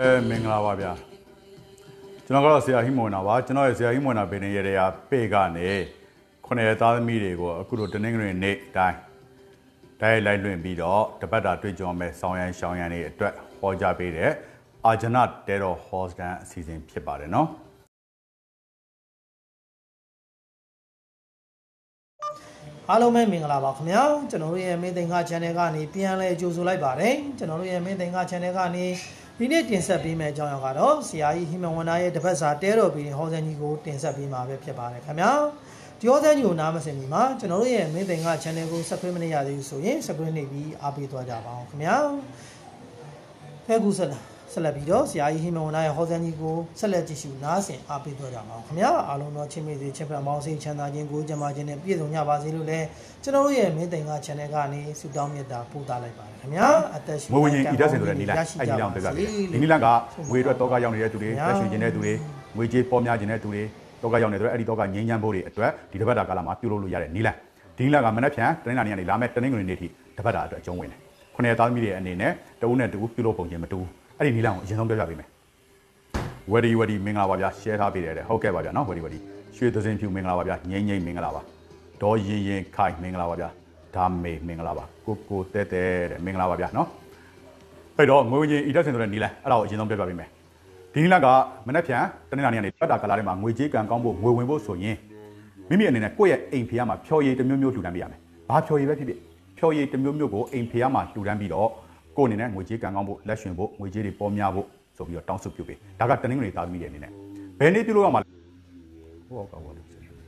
မင်္ဂလာပါဗျာကျွန်တော်ကတော့ဆရာဟိမွန်နာပါကျွန်တော်ရဲ့ဆရာဟိမွန်နာပင်ရဲ့ရာပေကနေခုနှစ်သားသမီးတွေကိုအခုလိုတနင်္ဂနွေနေ့တိုင်းတိုက်လိုက်လွှင့်ပြီးတော့တပတ်တာတွေ့ကြုံမဲ့ဆောင်းရန်ရှောင်းရန်တွေအတွက်ဟောကြားပေးတဲ့အာဂျနတဲတော်ဟောစကန်အစီအစဉ်ဖြစ်ပါတယ်နော်အားလုံးပဲမင်္ဂလာပါခင်ဗျာကျွန်တော်တို့ရဲ့မင်းသိင်္ဂ channel ကနေပြန်လဲကြိုဆိုလိုက်ပါတယ်ကျွန်တော်တို့ရဲ့မင်းသိင်္ဂ channel ကနေဒီနေ့တင်ဆက်ပေးမယ့်အကြောင်းအရာကတော့ဆရာကြီးဟိမဝန္တာရဲ့တပတ်စာတဲတော်ပြီးဟောစံကြီးကိုတင်ဆက်ပေးမှာပဲဖြစ်ပါတယ်ခင်ဗျာဒီဟောစံကြီးကိုနားမစင်မီမှာကျွန်တော်တို့ရဲ့မင်းသိင်္ဂ channel ကို subscribe မနေရသေးဘူးဆိုရင် subscribe နေပြီးအားပေးသွားကြပါအောင်ခင်ဗျာဖဲကူဆက်လက်ပြီးတော့ဆရာကြီးဟိမဝန္တာရဲ့ဟောစံကြီးကိုဆက်လက်ကြည့်ရှုနားဆင်အားပေးသွားကြပါအောင်ခင်ဗျာအားလုံးတော့ချစ်မိစေချစ်ဖက်မောင်းစိတ်ချမ်းသာခြင်းကိုကြံပါခြင်းနဲ့ပြည့်စုံကြပါစေလို့လည်းကျွန်တော်တို့ရဲ့မင်းသိင်္ဂ channel ကနေဆုတောင်းမြတ်တာပို့သလိုက်ပါတယ်ခင်ဗျာအသက်ရှင်ငွေဝင်ရင်ဤတက်စင်ဆိုတဲ့နီလန်အဲ့ဒီလောက်ပြပြတယ်ဒီနီလန်ကငွေအတွက်တောကရောက်နေတဲ့သူတွေတက်ရှင်ခြင်းတဲ့သူတွေငွေကြေးပေါ်များခြင်းတဲ့သူတွေတောကရောက်နေတယ်အဲ့ဒီတောကငြိမ်းချမ်းဖို့တွေအတွက်ဒီတပတ်တာကာလမှာပြုလုပ်လို့ရတဲ့နီလန်ဒီနီလန်ကမနေ့ဖြန်တနင်္လာနေ့ကနေလာမဲ့တနင်္ဂနွေနေ့ထိတပတ်တာအတွက်အကျုံးဝင်တယ်ခုနှစ်သားသမီးတွေအနေနဲ့တဦးနဲ့တူပြုလုပ်ပုံချင်းမတူအဲ့ဒီနီလန်ကိုအရင်ဆုံးပြောပြပေးမယ်ဝဒီမင်္ဂလာပါဗျာ share ထားပေးတယ်ဟုတ်ကဲ့ပါဗျာနော်ဝဒီရွှေသစင်ဖြူမင်္ဂလာပါဗျာငိမ့်မင်္ဂလာပါဒေါ်ရင်ခိုင်မင်္ဂလာပါဗျာဒါမေမင်္ဂလာပါကိုတဲတဲ့မင်္ဂလာပါဗျာနော်အဲ့တော့ငွေဝင်ကြီးဤတက်စင်ဆိုတဲ့နီလန်အဲ့ဒါကိုအရင်ဆုံးပြောပြပေးမယ်ဒီနီလန်ကမနေ့ဖြန်တနင်္လာနေ့ကနေပတ်တာကာလာထဲမှာငွေကြေးကံကောင်းဖို့ငွေဝင်ဖို့ဆိုရင်မိမိအနေနဲ့ကိုယ့်ရဲ့အိမ်ဖေးမှာဖြော်ရည်တစ်မျိုးမျိုးလှူဒန်းပေးရမယ်ဘာဖြော်ရည်ပဲဖြစ်ဖြစ်ဖြော်ရည်တစ်မျိုးမျိုးကိုအိမ်ဖေးမှာလှူဒန်းပြီးတော့ကိုယ့်အနေနဲ့ငွေကြေးကံကောင်းဖို့လက်ရှင်ဖို့ငွေကြေးတွေပေါ်များဖို့ဆိုပြီးတော့တောင်းဆိုပြုပေးဒါကတနင်္ဂနွေသားသမီးတွေအနေနဲ့ဘယ်နေ့ပြုလို့ရမှာလဲဟုတ်ကောပါလို့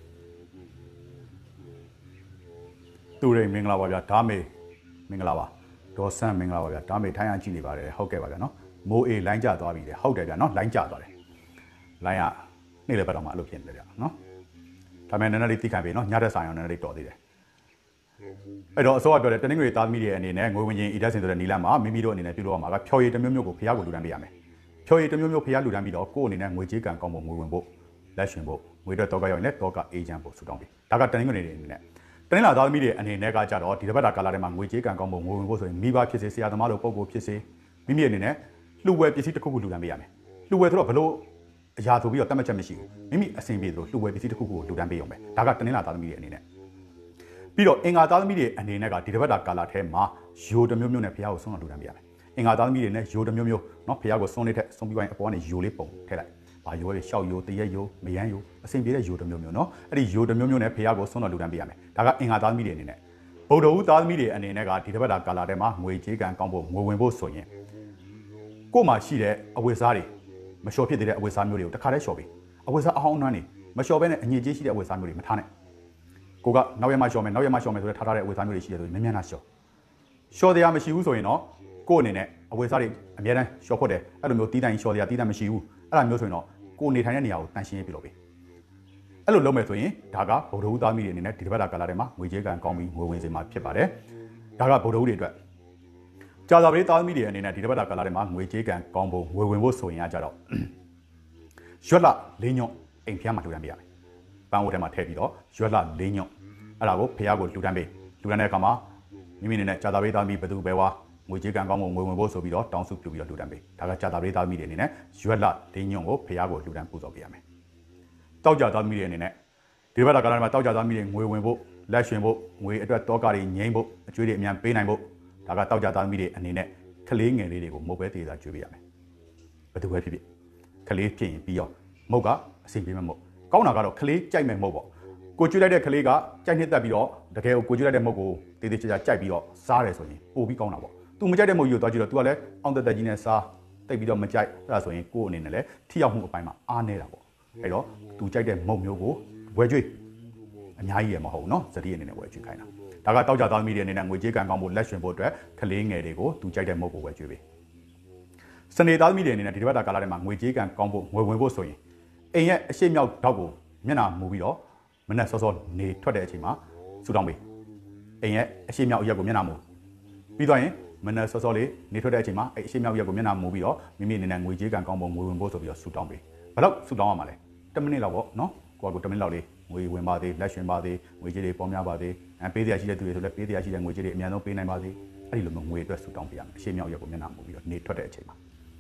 သူရိမင်္ဂလာပါဗျာဒါမေမင်္ဂလာပါဒေါ်ဆန်းမင်္ဂလာပါဗျာဒါမေထိုင်းအောင်ကြည့်နေပါတယ်ဟုတ်ကဲ့ပါဗျာနော်မိုးအေးလိုင်းကျသွားပြီလေဟုတ်တယ်ဗျာနော်လိုင်းကျသွားတယ်လိုင်းကနေ့လည်းပတ်တော့မှအဲ့လိုဖြစ်နေတယ်ဗျာနော်ဒါပေမဲ့နည်းနည်းလေးသိခံပေးနော်ညတဲ့ဆိုင်အောင်နည်းနည်းလေးတော်သေးတယ်အဲ့တော့အစောကပြောတဲ့တနင်္ဂနွေသားသမီးတွေအနေနဲ့ငွေဝင်ချင်းဤတက်စင်ဆိုတဲ့နီလန်မှာမိမိတို့အနေနဲ့ပြုလုပ်ရမှာကဖြော်ရည်တစ်မျိုးမျိုးကိုဖျားကိုလူတန်းပေးရမယ်ဖြော်ရည်တစ်မျိုးမျိုးဖျားလူတန်းပြီးတော့ကိုယ့်အနေနဲ့ငွေကြေးကံကောင်းဖို့ငွေဝင်ဖို့လက်ရှင်ဖို့ငွေတော့တောကရောက်ရင်လည်းတောကအေဂျင့်ဖို့ဆူတောင်းပေးဒါကတနင်္ဂနွေတွေအနေနဲ့တနင်္လာသားသမီးတွေအနေနဲ့ကကြတော့ဒီတစ်ပတ်တာကာလထဲမှာငွေကြေးကံကောင်းဖို့ငွေဝင်ဖို့ဆိုရင်မိဘဖြစ်စေဆရာသမားလိုပုံကိုဖြစ်စေမိမိအနေနဲ့လှူဝဲပစ္စည်းတစ်ခုခုလူတန်းပေးရမယ်လှူဝဲဆိုတော့ဘလို့အရာဆိုပြီးတော့တတ်မှတ်ချက်မရှိဘူးမိမိအဆင်ပြေသလိုလှူဝဲပစ္စည်းတစ်ခုခုကိုလူတန်းပေးရုံပဲဒါကတနင်္လာသားသမီးတွေအနေနဲ့ပြီးတော့အင်္ဂါသားသမီးတွေအနေနဲ့ကဒီတစ်ပတ်တာကာလထဲမှာယိုတစ်မျိုးမျိုးနဲ့ဖျားကိုဆုံးတော်လူတန်းပေးရမယ်အင်္ဂါသားသမီးတွေနဲ့ယိုတစ်မျိုးမျိုးเนาะဖျားကိုဆုံးလေးထက်ဆုံးပြီးပိုင်းအပေါ်ကနေယိုလေးပုံထည့်လိုက်ဘာယိုတွေရှောက်ယိုတရက်ယိုမယန်းယိုအဆင်ပြေတဲ့ယိုတစ်မျိုးမျိုးเนาะအဲ့ဒီယိုတစ်မျိုးမျိုးနဲ့ဖျားကိုဆုံးတော်လူတန်းပေးရမယ်ဒါကအင်္ဂါသားသမီးတွေအနေနဲ့ဗုဒ္ဓဦးသားသမီးတွေအနေနဲ့ကဒီတစ်ပတ်တာကာလထဲမှာငွေကြေးကံကောင်းဖို့ငွေဝင်ဖို့ဆိုရင်ကို့မှာရှိတဲ့အဝတ်စားတွေမလျှော်ဖြစ်တဲ့အဝတ်စားမျိုးတွေကိုတစ်ခါတည်းလျှော်ပေးအဝတ်စားအဟောင်းအနှွမ်းတွေမလျှော်ဘဲနဲ့အငြိကြေးရှိတဲ့အဝတ်စားမျိုးတွေမထားနဲ့ကိုကနောက်ရက်မှလျှော်မယ်ဆိုတဲ့ထားတဲ့အဝတ်စားမျိုးတွေရှိတယ်ဆိုရင်မြန်မြန်လာလျှော်တရားမရှိဘူးဆိုရင်တော့ကို့အနေနဲ့အဝတ်စားတွေအများတန်းလျှော်ဖို့တယ်အဲ့လိုမျိုးတီးတိုင်းလျှော်တရားတီးတိုင်းမရှိဘူးအဲ့လိုမျိုးဆိုရင်တော့ကိုနေထိုင်တဲ့နေရာကိုတန်ရှင်းရေးပြုလုပ်ပေးအဲ့လိုလုပ်မယ်ဆိုရင်ဒါကဗုဒ္ဓဦးသားမီးတွေအနေနဲ့ဒီတစ်ပတ်တာကာလထဲမှာငွေကြေးကံကောင်းပြီးငွေဝင်စေမှာဖြစ်ပါတယ်ဒါကဗုဒ္ဓဦးတွေအတွက်ကြာသာပရိသားသမီးတွေအနေနဲ့ဒီတစ်ပတ်တာကာလထဲမှာငွေကြေးကံကောင်းဖို့ငွေဝင်ဖို့ဆိုရင်ကကြတော့ရွက်လလေးညွန့်အိမ်ဖျားမှာလှူဒန်းပေးရမယ်ပန်းဝတ်ထဲမှာထည့်ပြီးတော့ရွက်လလေးညွန့်အဲ့ဒါကိုဖျားကိုလှူဒန်းပေးလှူဒန်းတဲ့အခါမှာမိမိအနေနဲ့ကြာသာပရိသားသမီးဘယ်သူပဲဝါငွေကြေးကံကောင်းဖို့ငွေဝင်ဖို့ဆိုပြီးတော့တောင်းစုပြုပြီးတော့လှူဒန်းပေးဒါကကြာသာပရိသားသမီးတွေအနေနဲ့ရွက်လလေးညွန့်ကိုဖျားကိုလှူဒန်းပူဇော်ပေးရမယ်တောက်ကြသားသမီးတွေအနေနဲ့ဒီဘက်ကကာလမှာတောက်ကြသားသမီးတွေငွေဝင်ဖို့လက်ရှင်ဖို့ငွေအတွက်တောကတွေငိမ့်ဖို့အကျွေးတွေအများပေးနိုင်ဖို့ဒါကတောက်ကြသားသမီးတွေအနေနဲ့ကလေးငယ်လေးတွေကိုမုတ်ပဲသေးတာကျွေးပေးရမယ်ဘယ်သူပဲဖြစ်ဖြစ်ကလေးဖြစ်ရင်ပြီးရောမုတ်ကအဆင်ပြေမဲ့မုတ်ကောင်းတာကတော့ကလေးကြိုက်မဲ့မုတ်ပေါ့ကိုကျွေးလိုက်တဲ့ကလေးကကြိုက်နှစ်သက်ပြီးတော့တကယ်ကိုကျွေးလိုက်တဲ့မုတ်ကိုတေးသေးချာချာကြိုက်ပြီးတော့စားတယ်ဆိုရင်ပို့ပြီးကောင်းတာပေါ့သူမကြိုက်တဲ့မုတ်ကြီးကိုသွားကြည့်တော့ तू ကလည်းအောင်တက်တက်ကြီးနဲ့စားတိတ်ပြီးတော့မကြိုက်အဲ့ဒါဆိုရင်ကိုယ့်အနေနဲ့လည်းထိရောက်မှုအပိုင်းမှာအားနေတာပေါ့အဲ့တော့ तू ကြိုက်တဲ့မုတ်မျိုးကိုဝယ်ကျွေးအများကြီးရမဟုတ်ဘူးเนาะဇတိအနေနဲ့ဝယ်ကျွေးခိုင်းတာဒါကတောက်ကြသားသမီးတွေအနေနဲ့ငွေကြေးကံကောင်းဖို့လက်ရှင်ဖို့အတွက်ကလေးငယ်တွေကို तू ကြိုက်တဲ့မုတ်ကိုဝယ်ကျွေးပေးစနေသားသမီးတွေအနေနဲ့ဒီတစ်ပတ်တာကာလထဲမှာငွေကြေးကံကောင်းဖို့ငွေဝင်ဖို့ဆိုရင်အိမ်ရဲ့အရှိမြောက်တောက်ကိုမျက်နှာမူပြီးတော့မနဲ့စောစောနေထွက်တဲ့အချိန်မှာဆူတောင်းပေးအိမ်ရဲ့အရှိမြောက်အရက်ကိုမျက်နှာမူပြီးတော့ရင်မနဲ့စောစောလေးနေထွက်တဲ့အချိန်မှာအဲ့အရှိမြောက်ရက်ကိုမျက်နှာမူပြီးတော့မိမိအနေနဲ့ငွေကြေးကံကောင်းဖို့ငွေဝင်ဖို့ဆိုပြီးတော့ဆူတောင်းပေးဘယ်တော့ဆူတောင်းရမှာလဲ10မိနစ်လောက်ပေါ့နော်ကိုက10မိနစ်လောက်လေးငွေဝင်ပါသေးလက်ရှင်ပါသေးငွေကြေးတွေပေါ်များပါသေးပေးတရားရှိတဲ့သူတွေဆိုလည်းပေးတရားရှိတဲ့ငွေကြေးတွေအများဆုံးပေးနိုင်ပါသေးအဲ့ဒီလိုမျိုးငွေအတွက်ဆူတောင်းပေးရမယ်အရှိမြောက်ရက်ကိုမျက်နှာမူပြီးတော့နေထွက်တဲ့အချိန်မှာ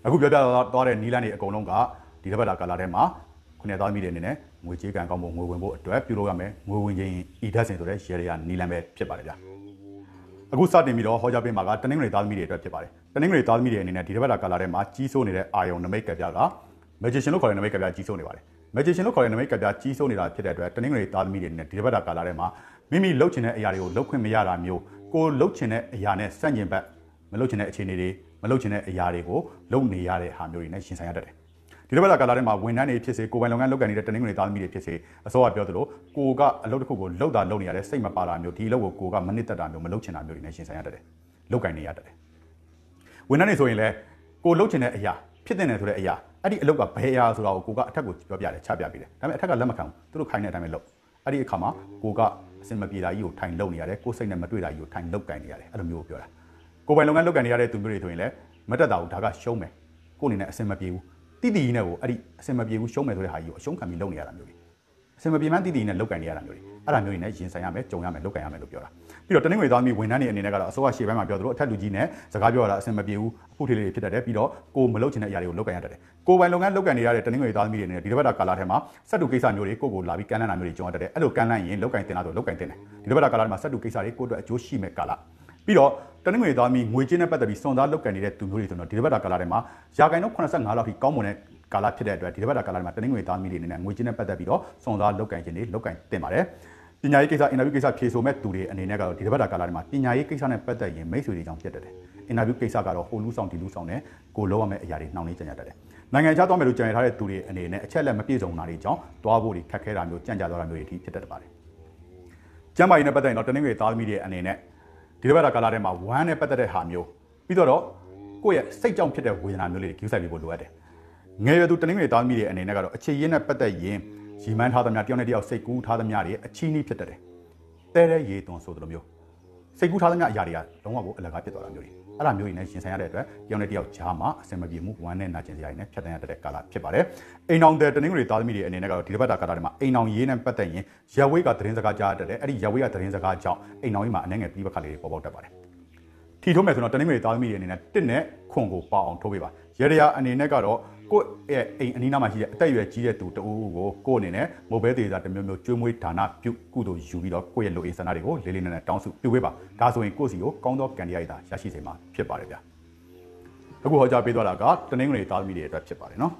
အခုပြောပြသွားတဲ့နီလန်းတွေအကုန်လုံးကဒီတစ်ပတ်တာကာလာထဲမှာခုနှစ်သားသမီးတွေအနေနဲ့ငွေကြေးကံကောင်းဖို့ငွေဝင်ဖို့အတွက်ပြုလုပ်ရမယ်ငွေဝင်ခြင်းဤဓာတ်စင်ဆိုတဲ့ရေတွေကနီလန်းပဲဖြစ်ပါတယ်ဗျာအခုစတင်ပြီးတော့ဟောကြားပေးမှာကတနင်္ဂနွေသားသမီးတွေအတွက်ဖြစ်ပါတယ်တနင်္ဂနွေသားသမီးတွေအနေနဲ့ဒီတစ်ပတ်တာကာလာထဲမှာကြီးစိုးနေတဲ့အာယုံနမိတ်ကပြက magician လို့ခေါ်တဲ့နမိတ်ကပြကြီးစိုးနေပါတယ် magician လို့ခေါ်တဲ့နမိတ်ကပြကြီးစိုးနေတာဖြစ်တဲ့အတွက်တနင်္ဂနွေသားသမီးတွေအနေနဲ့ဒီတစ်ပတ်တာကာလာထဲမှာမိမိလှုပ်ချင်တဲ့အရာတွေကိုလှုပ်ခွင့်မရတာမျိုးကိုလှုပ်ချင်တဲ့အရာနဲ့စန့်ကျင်ဘက်မလှုပ်ချင်တဲ့အခြေအနေတွေမလှုပ်ချင်တဲ့အရာတွေကိုလှုပ်နေရတဲ့ဟာမျိုးတွေနဲ့ရှင်ဆိုင်ရတတ်တယ်ဒီတစ်ပတ်တာကာလာထဲမှာဝန်ထမ်းတွေဖြစ်စေကိုယ်ပိုင်လုပ်ငန်းလုပ်ကိုင်နေတဲ့တနင်္ဂနွေသားသမီးတွေဖြစ်စေအစောကပြောသလိုကိုကအလုပ်တစ်ခုကိုလှုပ်တာလှုပ်နေရတဲ့စိတ်မပါတာမျိုးဒီအလုပ်ကိုကမနစ်သက်တာမျိုးမလှုပ်ချင်တာမျိုးတွေနဲ့ရှင်ဆိုင်ရတတ်တယ်လှုပ်ကိုင်နေရတတ်တယ်ဝန်ထမ်းတွေဆိုရင်လည်းကိုလှုပ်ချင်တဲ့အရာဖြစ်တဲ့နေဆိုတဲ့အရာအဲ့ဒီအလုပ်ကဘယ်အရာဆိုတာကိုကိုကအထက်ကိုပြောပြတယ်ချပြပေးတယ်ဒါပေမဲ့အထက်ကလက်မခံဘူးသူတို့ခိုင်းတဲ့အတိုင်းပဲလုပ်အဲ့ဒီအခါမှာကိုကအစင်မပြေတာကြီးကိုထိုင်လုပ်နေရတယ်ကိုစိတ်နဲ့မတွေ့တာကြီးကိုထိုင်လုပ်ကိုင်နေရတယ်အဲ့လိုမျိုးကိုပြောတာကိုယ်ပိုင်လုပ်ငန်းလုပ်ကိုင်နေရတဲ့သူမျိုးတွေဆိုရင်လည်းမတက်တာဘူးဒါကရှုံးမယ်ကိုအနေနဲ့အစင်မပြေဘူးတိတိနဲ့ကိုအဲ့ဒီအစင်မပြေဘူးရှုံးမယ်ဆိုတဲ့ဟာကြီးကိုအရှုံးခံပြီးလုပ်နေရတာမျိုးတွေအစင်မပြေမှန်းတိတိနဲ့လုပ်ကိုင်နေရတာမျိုးတွေအဲ့ဒါမျိုးတွေနဲ့ရင်ဆိုင်ရမယ်ကြုံရမယ်လုပ်ကိုင်ရမယ်လို့ပြောတာပြီးတော့တနင်္ဂနွေသားသမီးဝန်ထမ်းတွေအနေနဲ့ကတော့အစိုးရရှေ့ပိုင်းမှာပြောသလိုအထက်လူကြီးနဲ့စကားပြောရတာအစင်မပြေဘူးအဖို့ထေးလေးတွေဖြစ်တတ်တယ်ပြီးတော့ကိုမလုပ်ချင်တဲ့အရာတွေကိုလုပ်ကိုင်ရတတ်တယ်ကိုယ်ပိုင်လုပ်ငန်းလုပ်ကိုင်နေရတဲ့တနင်္ဂနွေသားသမီးတွေအနေနဲ့ဒီတစ်ပတ်တာကာလထဲမှာစက်တူကိစ္စမျိုးတွေကိုကိုလာပြီးကန်လန့်တာမျိုးတွေကြုံရတတ်တယ်အဲ့လိုကန်လန့်ရင်လုပ်ကိုင်တင်တာဆိုလုပ်ကိုင်တင်တယ်ဒီတစ်ပတ်တာကာလထဲမှာစက်တူကိစ္စတွေကိုအတွက်အကျိုးရှိမဲ့ကာလပြီးတော့တနင်္ဂနွေသားသမီးငွေကြေးနဲ့ပတ်သက်ပြီးစွန့်စားလုပ်ကိုင်နေတဲ့သူမျိုးတွေဆိုတော့ဒီတစ်ပတ်တာကာလထဲမှာရာခိုင်နှုန်း85လောက်ထိကောင်းမွန်တဲ့ကာလဖြစ်တဲ့အတွက်ဒီတစ်ပတ်တာကာလထဲမှာတနင်္ဂနွေသားသမီးတွေအနေနဲ့ငွေကြေးနဲ့ပတ်သက်ပြီးတော့စွန့်စားလုပ်ကိုင်ခြင်းတွေလုပ်ကိုင်တင်ပါတယ်ပညာရေးကိစ္စအင်တာဗျူးကိစ္စဖြေဆိုမဲ့သူတွေအနေနဲ့ကတော့ဒီတစ်ပတ်တာကာလထဲမှာပညာရေးကိစ္စနဲ့ပတ်သက်ရင်မိတ်ဆွေတွေကြောင့်ဖြစ်တတ်တယ်အင်တာဗျူးကိစ္စကတော့ဟိုလူဆောင်ဒီလူဆောင်နဲ့ကိုလုံးရမယ့်အရာတွေနှောင့်နှေးကြံ့ကြတတ်တယ်နိုင်ငံခြားသွားမယ်လို့ကြံရထားတဲ့သူတွေအနေနဲ့အချက်လက်မပြည့်စုံတာတွေကြောင့်တွားဖို့တွေခက်ခဲတာမျိုးကြံ့ကြသွားတာမျိုးတွေဖြစ်တတ်ပါတယ်ကျမ်းမာရေးနဲ့ပတ်သက်ရင်တော့တနင်္ဂနွေသားသမီးတွေအနေနဲ့ဒီတစ်ပတ်တာကာလထဲမှာဝမ်းနဲ့ပတ်သက်တဲ့ဟာမျိုးပြီးတော့ကိုယ့်ရဲ့စိတ်ကြောင့်ဖြစ်တဲ့ဝေဒနာမျိုးလေးတွေ ဆိုင်ပြီးဖို့လိုအပ်တယ်ငယ်ရွယ်သူတနင်္ဂနွေသားသမီးတွေအနေနဲ့ကတော့အခြေရင်းနဲ့ပတ်သက်ရင်ရီမန်းထားသမျှတယောက်နဲ့တယောက်စိတ်ကူးထားသမျှတွေအချီးနှီးဖြစ်တတ်တယ်တဲတဲ့ရေသွန်ဆိုသလိုမျိုးစိတ်ကူးထားသမျှအရာတွေကလုံးဝကိုအလကားဖြစ်သွားတာမျိုးတွေအဲ့ဒါမျိုးတွေနဲ့ရှင်ဆိုင်ရတဲ့အတွက်တယောက်နဲ့တယောက်ကြားမှာအဆင်မပြေမှုဝမ်းနဲ့နာကျင်စရာတွေနဲ့ဖြတ်တန်းရတဲ့ကာလဖြစ်ပါတယ်အိမ်အောင်တဲ့တနင်္ဂနွေသားသမီးတွေအနေနဲ့ကတော့ဒီတစ်ပတ်တာကာလထဲမှာအိမ်အောင်ရေးနဲ့ပတ်သက်ရင်ရက်ဝေးကသတင်းစကားကြားတတ်တယ်အဲ့ဒီရက်ဝေးကသတင်းစကားကြောင့်အိမ်အောင်ရေးမှာအနေငယ်ပြီးပခါလေးတွေပေါ်ပေါက်တတ်ပါတယ်ထီထိုးမယ်ဆိုတော့တနင်္ဂနွေသားသမီးတွေအနေနဲ့တစ်နဲ့ခွန်ကိုပေါအောင်ထိုးပေးပါရေရအနေနဲ့ကတော့ကိုယ့်ရဲ့အိမ်အနီးနားမှာရှိတဲ့အသက်အရွယ်ကြီးတဲ့သူတဦးကိုအနေနဲ့မိုဘဲသေးတာတစ်မျိုးမျိုးကျွေးမွေးဒါနပြုကုသိုလ်ယူပြီးတော့ကိုယ့်ရဲ့လူအိမ်ဆန္ဒတွေကိုလေးလေးနက်နက်တောင်းစုပြုပေးပါဒါဆိုရင်ကိုယ့်စီကိုကောင်းသောကံတရားရည်သာရရှိစေမှာဖြစ်ပါတယ်ဗျာအခုဟောကြားပေးသွားတာကတနင်္ဂနွေသားသမီးတွေအတွက်ဖြစ်ပါတယ်နော်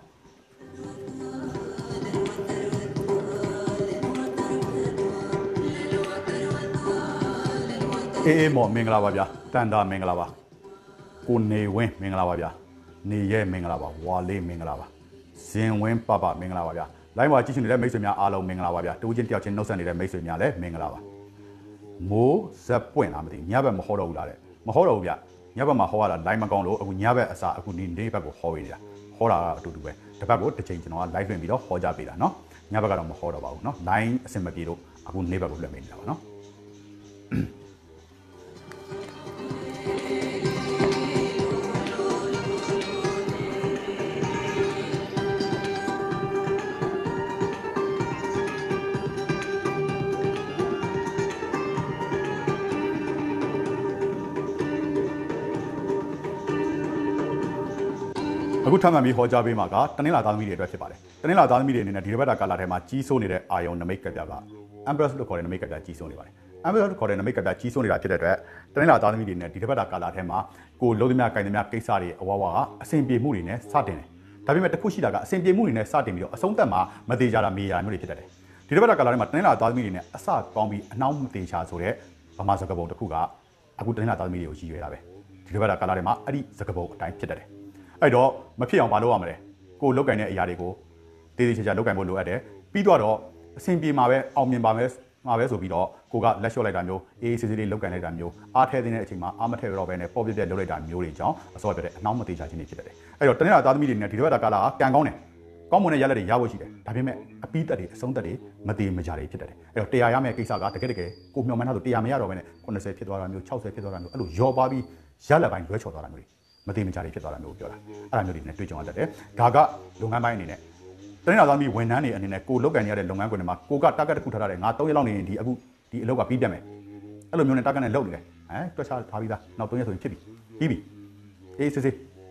အေးမော်မင်္ဂလာပါဗျာတန်တာမင်္ဂလာပါကိုနေဝင်းမင်္ဂလာပါဗျာနေရဲမင်္ဂလာပါဝါလေးမင်္ဂလာပါဇင်ဝင်းပပမင်္ဂလာပါဗျာလိုင်းမှာကြည့်ရှင်နေတဲ့မိတ်ဆွေများအားလုံးမင်္ဂလာပါဗျာတူချင်းတယောက်ချင်းနှုတ်ဆက်နေတဲ့မိတ်ဆွေများလည်းမင်္ဂလာပါမိုးဇက်ပွင့်လားမသိညဘက်မဟောတော့ဘူးလားတဲ့မဟောတော့ဘူးဗျညဘက်မှာဟောရတာလိုင်းမကောင်းလို့အခုညဘက်အစားအခုနေဘက်ကိုဟောပေးနေတာဟောတာကအတူတူပဲတစ်ပတ်ကိုတစ်ချိန်ကျွန်တော်က live လွှင့်ပြီးတော့ဟောကြားပေးတာเนาะညဘက်ကတော့မဟောတော့ပါဘူးเนาะ line အဆင်မပြေလို့အခုနေဘက်ကိုလွှင့်ပေးနေတာပါเนาะအခုထပ်မံပြီးဟောကြားပေးမှာကတနင်္လာသားသမီးတွေအတွက်ဖြစ်ပါတယ်တနင်္လာသားသမီးတွေအနေနဲ့ဒီတစ်ပတ်တာကာလထဲမှာကြီးစိုးနေတဲ့အာယုံနမိတ်ကပြက Empress လို့ခေါ်တဲ့နမိတ်ကပြကြီးစိုးနေပါတယ် Empress လို့ခေါ်တဲ့နမိတ်ကပြကြီးစိုးနေတာဖြစ်တဲ့အတွက်တနင်္လာသားသမီးတွေနဲ့ဒီတစ်ပတ်တာကာလထဲမှာကိုလုံးသမျှကိုင်သမျှကိစ္စတွေအဝဝကအဆင်ပြေမှုတွေနဲ့စတင်တယ်ဒါပေမဲ့တစ်ခုရှိတာကအဆင်ပြေမှုတွေနဲ့စတင်ပြီးတော့အဆုံးသတ်မှာမသေးကြတာမေးရမျိုးတွေဖြစ်တတ်တယ်ဒီတစ်ပတ်တာကာလထဲမှာတနင်္လာသားသမီးတွေနဲ့အစကောင်းပြီးအနှောင်းမသေးချာဆိုတဲ့ဗမာစကားပုံတစ်ခုကအခုတနင်္လာသားသမီးတွေကိုရည်ရွယ်တာပဲဒီတစ်ပတ်တာကာလထဲမှာအဲ့ဒီစကားပုံအတိုင်းဖြစ်တတ်တယ်အဲ့တော့မဖြစ်အောင်မလုပ်ရမလဲကိုလုတ်ကင်တဲ့အရာတွေကိုတည်တည်ချာချာလုတ်ကင်ဖို့လိုအပ်တယ်ပြီးတော့အဆင်ပြေမှာပဲအောင်မြင်ပါမယ်မှာပဲဆိုပြီးတော့ကိုကလက်လျှော့လိုက်တာမျိုးအေးအေးဆေးဆေးလေးလုတ်ကင်လိုက်တာမျိုးအားထဲတဲ့အချိန်မှာအားမထဲတော့ပဲနဲ့ပေါ့ပြပြလုတ်လိုက်တာမျိုးတွေကြောင့်အစောပြတဲ့အနှောင်းမသေးချာခြင်းတွေဖြစ်တတ်တယ်အဲ့တော့တနင်္လာသားသမီးတွေနဲ့ဒီတစ်ပတ်တာကာလကကံကောင်းတယ်ကောင်းမွန်တဲ့ရလဒ်တွေရဖို့ရှိတယ်ဒါပေမဲ့အပီးသက်တွေအဆုံးသက်တွေမသေးမကြတွေဖြစ်တတ်တယ်အဲ့တော့တရားရမယ့်ကိစ္စကတကယ်ကိုမျှော်မှန်းထားဆိုတရားမရတော့ပဲနဲ့80ဖြစ်သွားတာမျိုး60ဖြစ်သွားတာမျိုးအဲ့လိုရောပါပြီးရလက်ပိုင်းလွဲချော်သွားတာမျိုးတွေမတိမကြတွေဖြစ်သွားတာမျိုးပြောတာအဲ့ဒါမျိုးတွေနဲ့တွေ့ကြုံရတတ်တယ်ဒါကလုပ်ငန်းပိုင်းအနေနဲ့တနင်္လာသားသမီးဝန်ထမ်းတွေအနေနဲ့ကိုလုတ်ကန်ရတဲ့လုပ်ငန်းခွင်တွေမှာကိုက target တစ်ခုထားထားတယ်ငါ3ရက်လောက်နေရင်ဒီအခုဒီအလုပ်ကပြီးတက်မယ်အဲ့လိုမျိုးနဲ့ target နဲ့လုပ်နေတယ်တွက်ချထားပြီးသားနောက်3ရက်ဆိုရင်ဖြစ်ပြီပြီးပြီအေးစစ်စစ်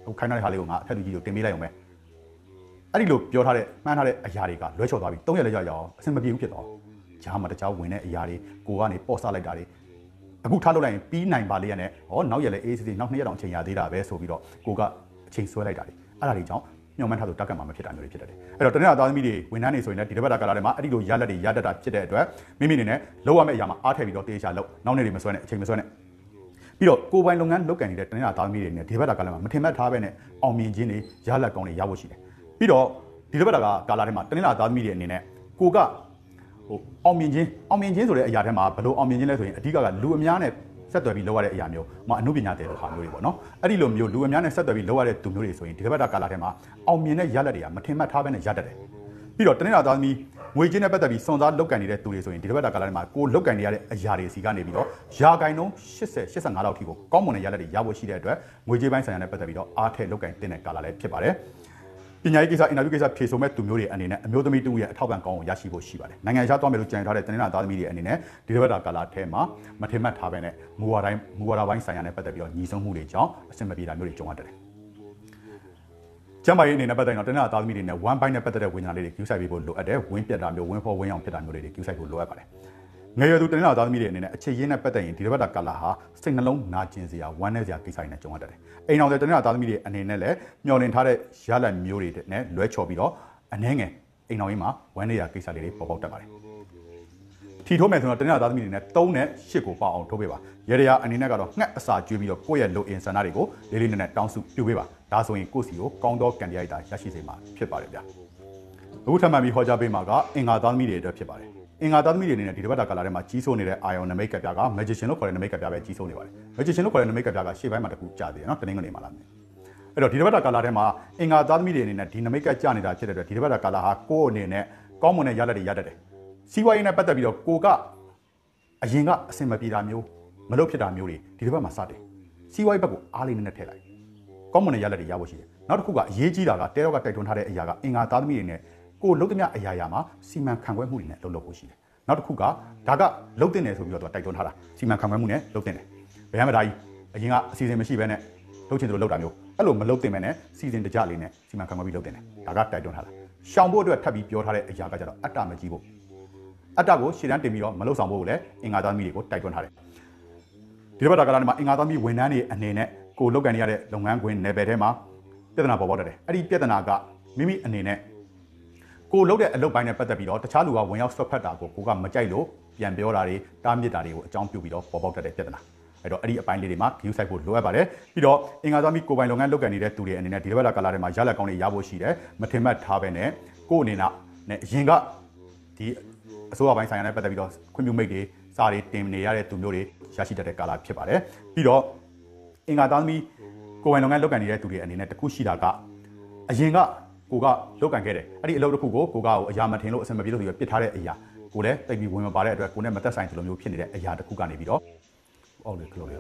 ခိုင်းတဲ့ဟာလေးကိုငါအထက်သူကြီးကိုတင်ပေးလိုက်အောင်ပဲအဲ့ဒီလိုပြောထားတဲ့မှန်းထားတဲ့အရာတွေကလွဲချော်သွားပြီ3ရက်လည်းကြာအောင်အဆင်မပြေဘူးဖြစ်သွားဂျားမှာတခြားဝင်တဲ့အရာတွေကိုကနေပေါ့ဆလိုက်တာတွေအခုထားလို့လိုက်ရင်ပြီးနိုင်ပါလေရနဲ့ဟောနောက်ရက်လည်းအေးစစ်နောက်2ရက်တောင်အချိန်ရသေးတာပဲဆိုပြီးတော့ကိုကအချိန်ဆွဲလိုက်တာတွေအဲ့ဒါတွေကြောင့်ညှော်မှန်းထားလို့တက်ကန်မှာမဖြစ်တာမျိုးတွေဖြစ်တတ်တယ်အဲ့တော့တနေ့ကသားသမီးတွေဝန်ထမ်းတွေဆိုရင်လည်းဒီတစ်ပတ်တာကာလထဲမှာအဲ့ဒီလိုရလက်တွေရတတ်တာဖြစ်တဲ့အတွက်မိမိအနေနဲ့လောက်ရမယ့်အရာမှာအားထည့်ပြီးတော့တေးချလောက်နောက်နေ့တွေမဆွဲနဲ့အချိန်မဆွဲနဲ့ပြီးတော့ကိုယ်ပိုင်လုပ်ငန်းလုပ်ကံနေတဲ့တနေ့ကသားသမီးတွေနဲ့ဒီတစ်ပတ်တာကာလမှာမထင်မှတ်ထားပဲနဲ့အောင်မြင်ခြင်းတွေရလက်ကောင်းတွေရဖို့ရှိတယ်ပြီးတော့ဒီတစ်ပတ်တာကာလထဲမှာတနေ့ကသားသမီးတွေအနေနဲ့ကိုကအောင်မြင်ခြင်းဆိုတဲ့အရာထဲမှာဘယ်လိုအောင်မြင်ခြင်းလဲဆိုရင်အဓိကလူအများနဲ့ဆက်သွယ်ပြီးလုပ်ရတဲ့အရာမျိုးအမှုပညာတဲ့လိုဟာမျိုးတွေပေါ့နော်အဲ့ဒီလိုမျိုးလူအများနဲ့ဆက်သွယ်ပြီးလုပ်ရတဲ့သူမျိုးတွေဆိုရင်ဒီတစ်ပတ်တာကာလထဲမှာအောင်မြင်တဲ့ရလဒ်တွေကမထင်မှတ်ထားဘဲနဲ့ရတတ်တယ်ပြီးတော့တနေ့သားသမီးငွေကြေးနဲ့ပတ်သက်ပြီးစွန့်စားလုပ်ကံနေတဲ့သူတွေဆိုရင်ဒီတစ်ပတ်တာကာလထဲမှာကိုလုပ်ကံနေရတဲ့အရာတွေစီကနေပြီးတော့ရာဂိုင်နှုန်း80-85လောက်ထိကိုကောင်းမွန်တဲ့ရလဒ်တွေရဖို့ရှိတဲ့အတွက်ငွေကြေးပိုင်းဆိုင်ရာနဲ့ပတ်သက်ပြီးတော့အားထည့်လုပ်ကံတင်တဲ့ကာလလည်းဖြစ်ပါတယ်ပညာရေးကိစ္စအင်တာဗျူးကိစ္စဖြေဆိုမဲ့သူမျိုးတွေအနေနဲ့အမျိုးသမီးတူရဲ့အထောက်ပံ့ကောင်းကိုရရှိဖို့ရှိပါတယ်နိုင်ငံခြားသွားမယ်လို့ကြံထားတဲ့တနင်္လာသားသမီးတွေအနေနဲ့ဒီတစ်ပတ်တာကာလထဲမှာမထင်မှတ်ထားပဲနဲ့မူဝါဒပိုင်းဆိုင်ရာနဲ့ပတ်သက်ပြီးတော့ညီဆုံးမှုတွေကြောင့်အဆင်မပြေတာမျိုးတွေကြုံရတယ်ကျမ်းမာရေးအနေနဲ့ပတ်သက်ရင်တော့တနင်္လာသားသမီးတွေနဲ့ one byte နဲ့ပတ်သက်တဲ့ဝိညာဉ်လေးတွေကျူးဆိုင်ပေးဖို့လိုအပ်တယ်ဝင်းပြတ်တာမျိုးဝင်းဖော်ဝင်းအောင်ဖြစ်တာမျိုးတွေကျူးဆိုင်ဖို့လိုအပ်ပါတယ်ငယ်ရွယ်သူတနင်္လာသားသမီးတွေအနေနဲ့အခြေရင်းနဲ့ပတ်သက်ရင်ဒီတစ်ပတ်တာကာလဟာစိတ်နှလုံးနာကျင်စရာဝမ်းနည်းစရာကိစ္စတွေနဲ့ကြုံရတတ်တယ်အိမ်အောင်တဲ့တနင်္လာသားသမီးတွေအနေနဲ့လည်းမျှော်လင့်ထားတဲ့ရလဒ်မျိုးတွေနဲ့လွဲချော်ပြီးတော့အနှဲငယ်အိမ်အောင်ရေးမှာဝမ်းနည်းရာကိစ္စတွေပေါ်ပေါက်တတ်ပါတယ်ထီထိုးမယ်ဆိုတော့တနင်္လာသားသမီးတွေနဲ့3နဲ့8ကိုပေါအောင်ထိုးပေးပါရေရအနေနဲ့ကတော့ငှက်အစာကျွေးပြီးတော့ကိုယ့်ရဲ့လိုအင်ဆန္ဒတွေကိုလေးလေးနက်နက်တောင်းစုပြုပေးပါဒါဆိုရင်ကိုယ့်စီကိုကောင်းသောကံတရားရရှိစေမှာဖြစ်ပါတယ်ဗျာအခုထပ်မံပြီးဟောကြားပေးမှာကအင်္ဂါသားသမီးတွေအတွက်ဖြစ်ပါတယ်အင်္ဂါသားသမီးတွေအနေနဲ့ဒီတစ်ပတ်တာကာလထဲမှာကြီးစိုးနေတဲ့အာယုံနမိတ်ကပြက magician လို့ခေါ်တဲ့နမိတ်ကပြပဲကြီးစိုးနေပါတယ် magician လို့ခေါ်တဲ့နမိတ်ကပြကရှေ့ပိုင်းမှာတခုကြာသေးတယ်နော်တနင်္ဂနွေမှာလာမယ်အဲ့တော့ဒီတစ်ပတ်တာကာလထဲမှာအင်္ဂါသားသမီးတွေအနေနဲ့ဒီနမိတ်ကကြာနေတာဖြစ်တဲ့အတွက်ဒီတစ်ပတ်တာကာလဟာကိုယ့်အနေနဲ့ကောင်းမွန်တဲ့ရလဒ်တွေရတတ်တယ်စီးပွားရေးနဲ့ပတ်သက်ပြီးတော့ကိုကအရင်ကအဆင်မပြေတာမျိုးမလုပ်ဖြစ်တာမျိုးတွေဒီတစ်ပတ်မှာစတယ်စီးပွားရေးဘက်ကိုအားလေးနဲ့ထည့်လိုက်ကောင်းမွန်တဲ့ရလဒ်တွေရဖို့ရှိတယ်နောက်တစ်ခုကအရေးကြီးတာကတဲတော့ကတိုက်တွန်းထားတဲ့အရာကအင်္ဂါသားသမီးတွေနဲ့ကိုလုံးသမျှအရာမှာစီမံခန့်ခွဲမှုတွေနဲ့လုပ်ဖို့ရှိတယ်နောက်တစ်ခုကဒါကလုတ်တင်တယ်ဆိုပြီးတော့တိုက်တွန်းထားတာစီမံခန့်ခွဲမှုနဲ့လုတ်တင်တယ်ဘယ်မှမဒါကြီးအရင်ကအစီအစဉ်မရှိဘဲနဲ့လုပ်ချင်သလိုလုပ်တာမျိုးအဲ့လိုမလုတ်တင်မဲနဲ့စီစဉ်တကြလေးနဲ့စီမံခန့်ခွဲပြီးလုတ်တင်တယ်ဒါကတိုက်တွန်းထားတာရှောင်ဖို့အတွက်ထပ်ပြီးပြောထားတဲ့အရာကကြတော့အတ္တမကြီးဖို့အတ္တကိုရှေ့တန်းတင်ပြီးတော့မလုတ်ဆောင်ဖို့ကိုလည်းအင်္ဂါသားသမီးတွေကိုတိုက်တွန်းထားတယ်ဒီဘက်တာကလည်းမှာအင်္ဂါသားသမီးဝန်ထမ်းတွေအနေနဲ့ကိုလုတ်ကန်ရတဲ့လုပ်ငန်းခွင်နယ်ပယ်ထဲမှာပြဿနာပေါ်ပေါက်တတ်တယ်အဲ့ဒီပြဿနာကမိမိအနေနဲ့ကိုလုတ်တဲ့အလုပ်ပိုင်းနဲ့ပတ်သက်ပြီးတော့တခြားလူကဝင်ရောက်ဆွတ်ဖက်တာကိုကမကြိုက်လို့ပြန်ပြောတာတွေတားမြစ်တာတွေကိုအကြောင်းပြုပြီးတော့ပေါ်ပေါက်တတ်တဲ့ပြဿနာအဲ့တော့အဲ့ဒီအပိုင်းလေးတွေမှာ view site ဖို့လိုအပ်ပါတယ်ပြီးတော့အင်္ဂါသားမီကိုပိုင်လုပ်ငန်းလုပ်ကိုင်နေတဲ့သူတွေအနေနဲ့ဒီတစ်ပတ်တာကာလထဲမှာရလက်ကောင်းတွေရဖို့ရှိတယ်မထင်မှတ်ထားပဲနဲ့ကို့အနေနဲ့အရင်ကဒီအစိုးရပိုင်းဆိုင်ရာနဲ့ပတ်သက်ပြီးတော့ခွင့်ပြုမိတ်တွေစာတွေတင်နေရတဲ့သူမျိုးတွေရရှိတတ်တဲ့ကာလဖြစ်ပါတယ်ပြီးတော့အင်္ဂါသားမီကိုပိုင်လုပ်ငန်းလုပ်ကိုင်နေတဲ့သူတွေအနေနဲ့တခုရှိတာကအရင်ကကိုကလုတ်ကန်ခဲ့တယ်အဲ့ဒီအလုပ်တစ်ခုကိုအရာမထင်လို့အဆင်မပြေလို့ဆိုပြီးပြစ်ထားတဲ့အရာကိုလည်းတိတ်ပြီးဝင်မပါတဲ့အတွက်ကိုနဲ့မသက်ဆိုင်သလိုမျိုးဖြစ်နေတဲ့အရာတစ်ခုကနေပြီးတော့အော်လေခလို့လေ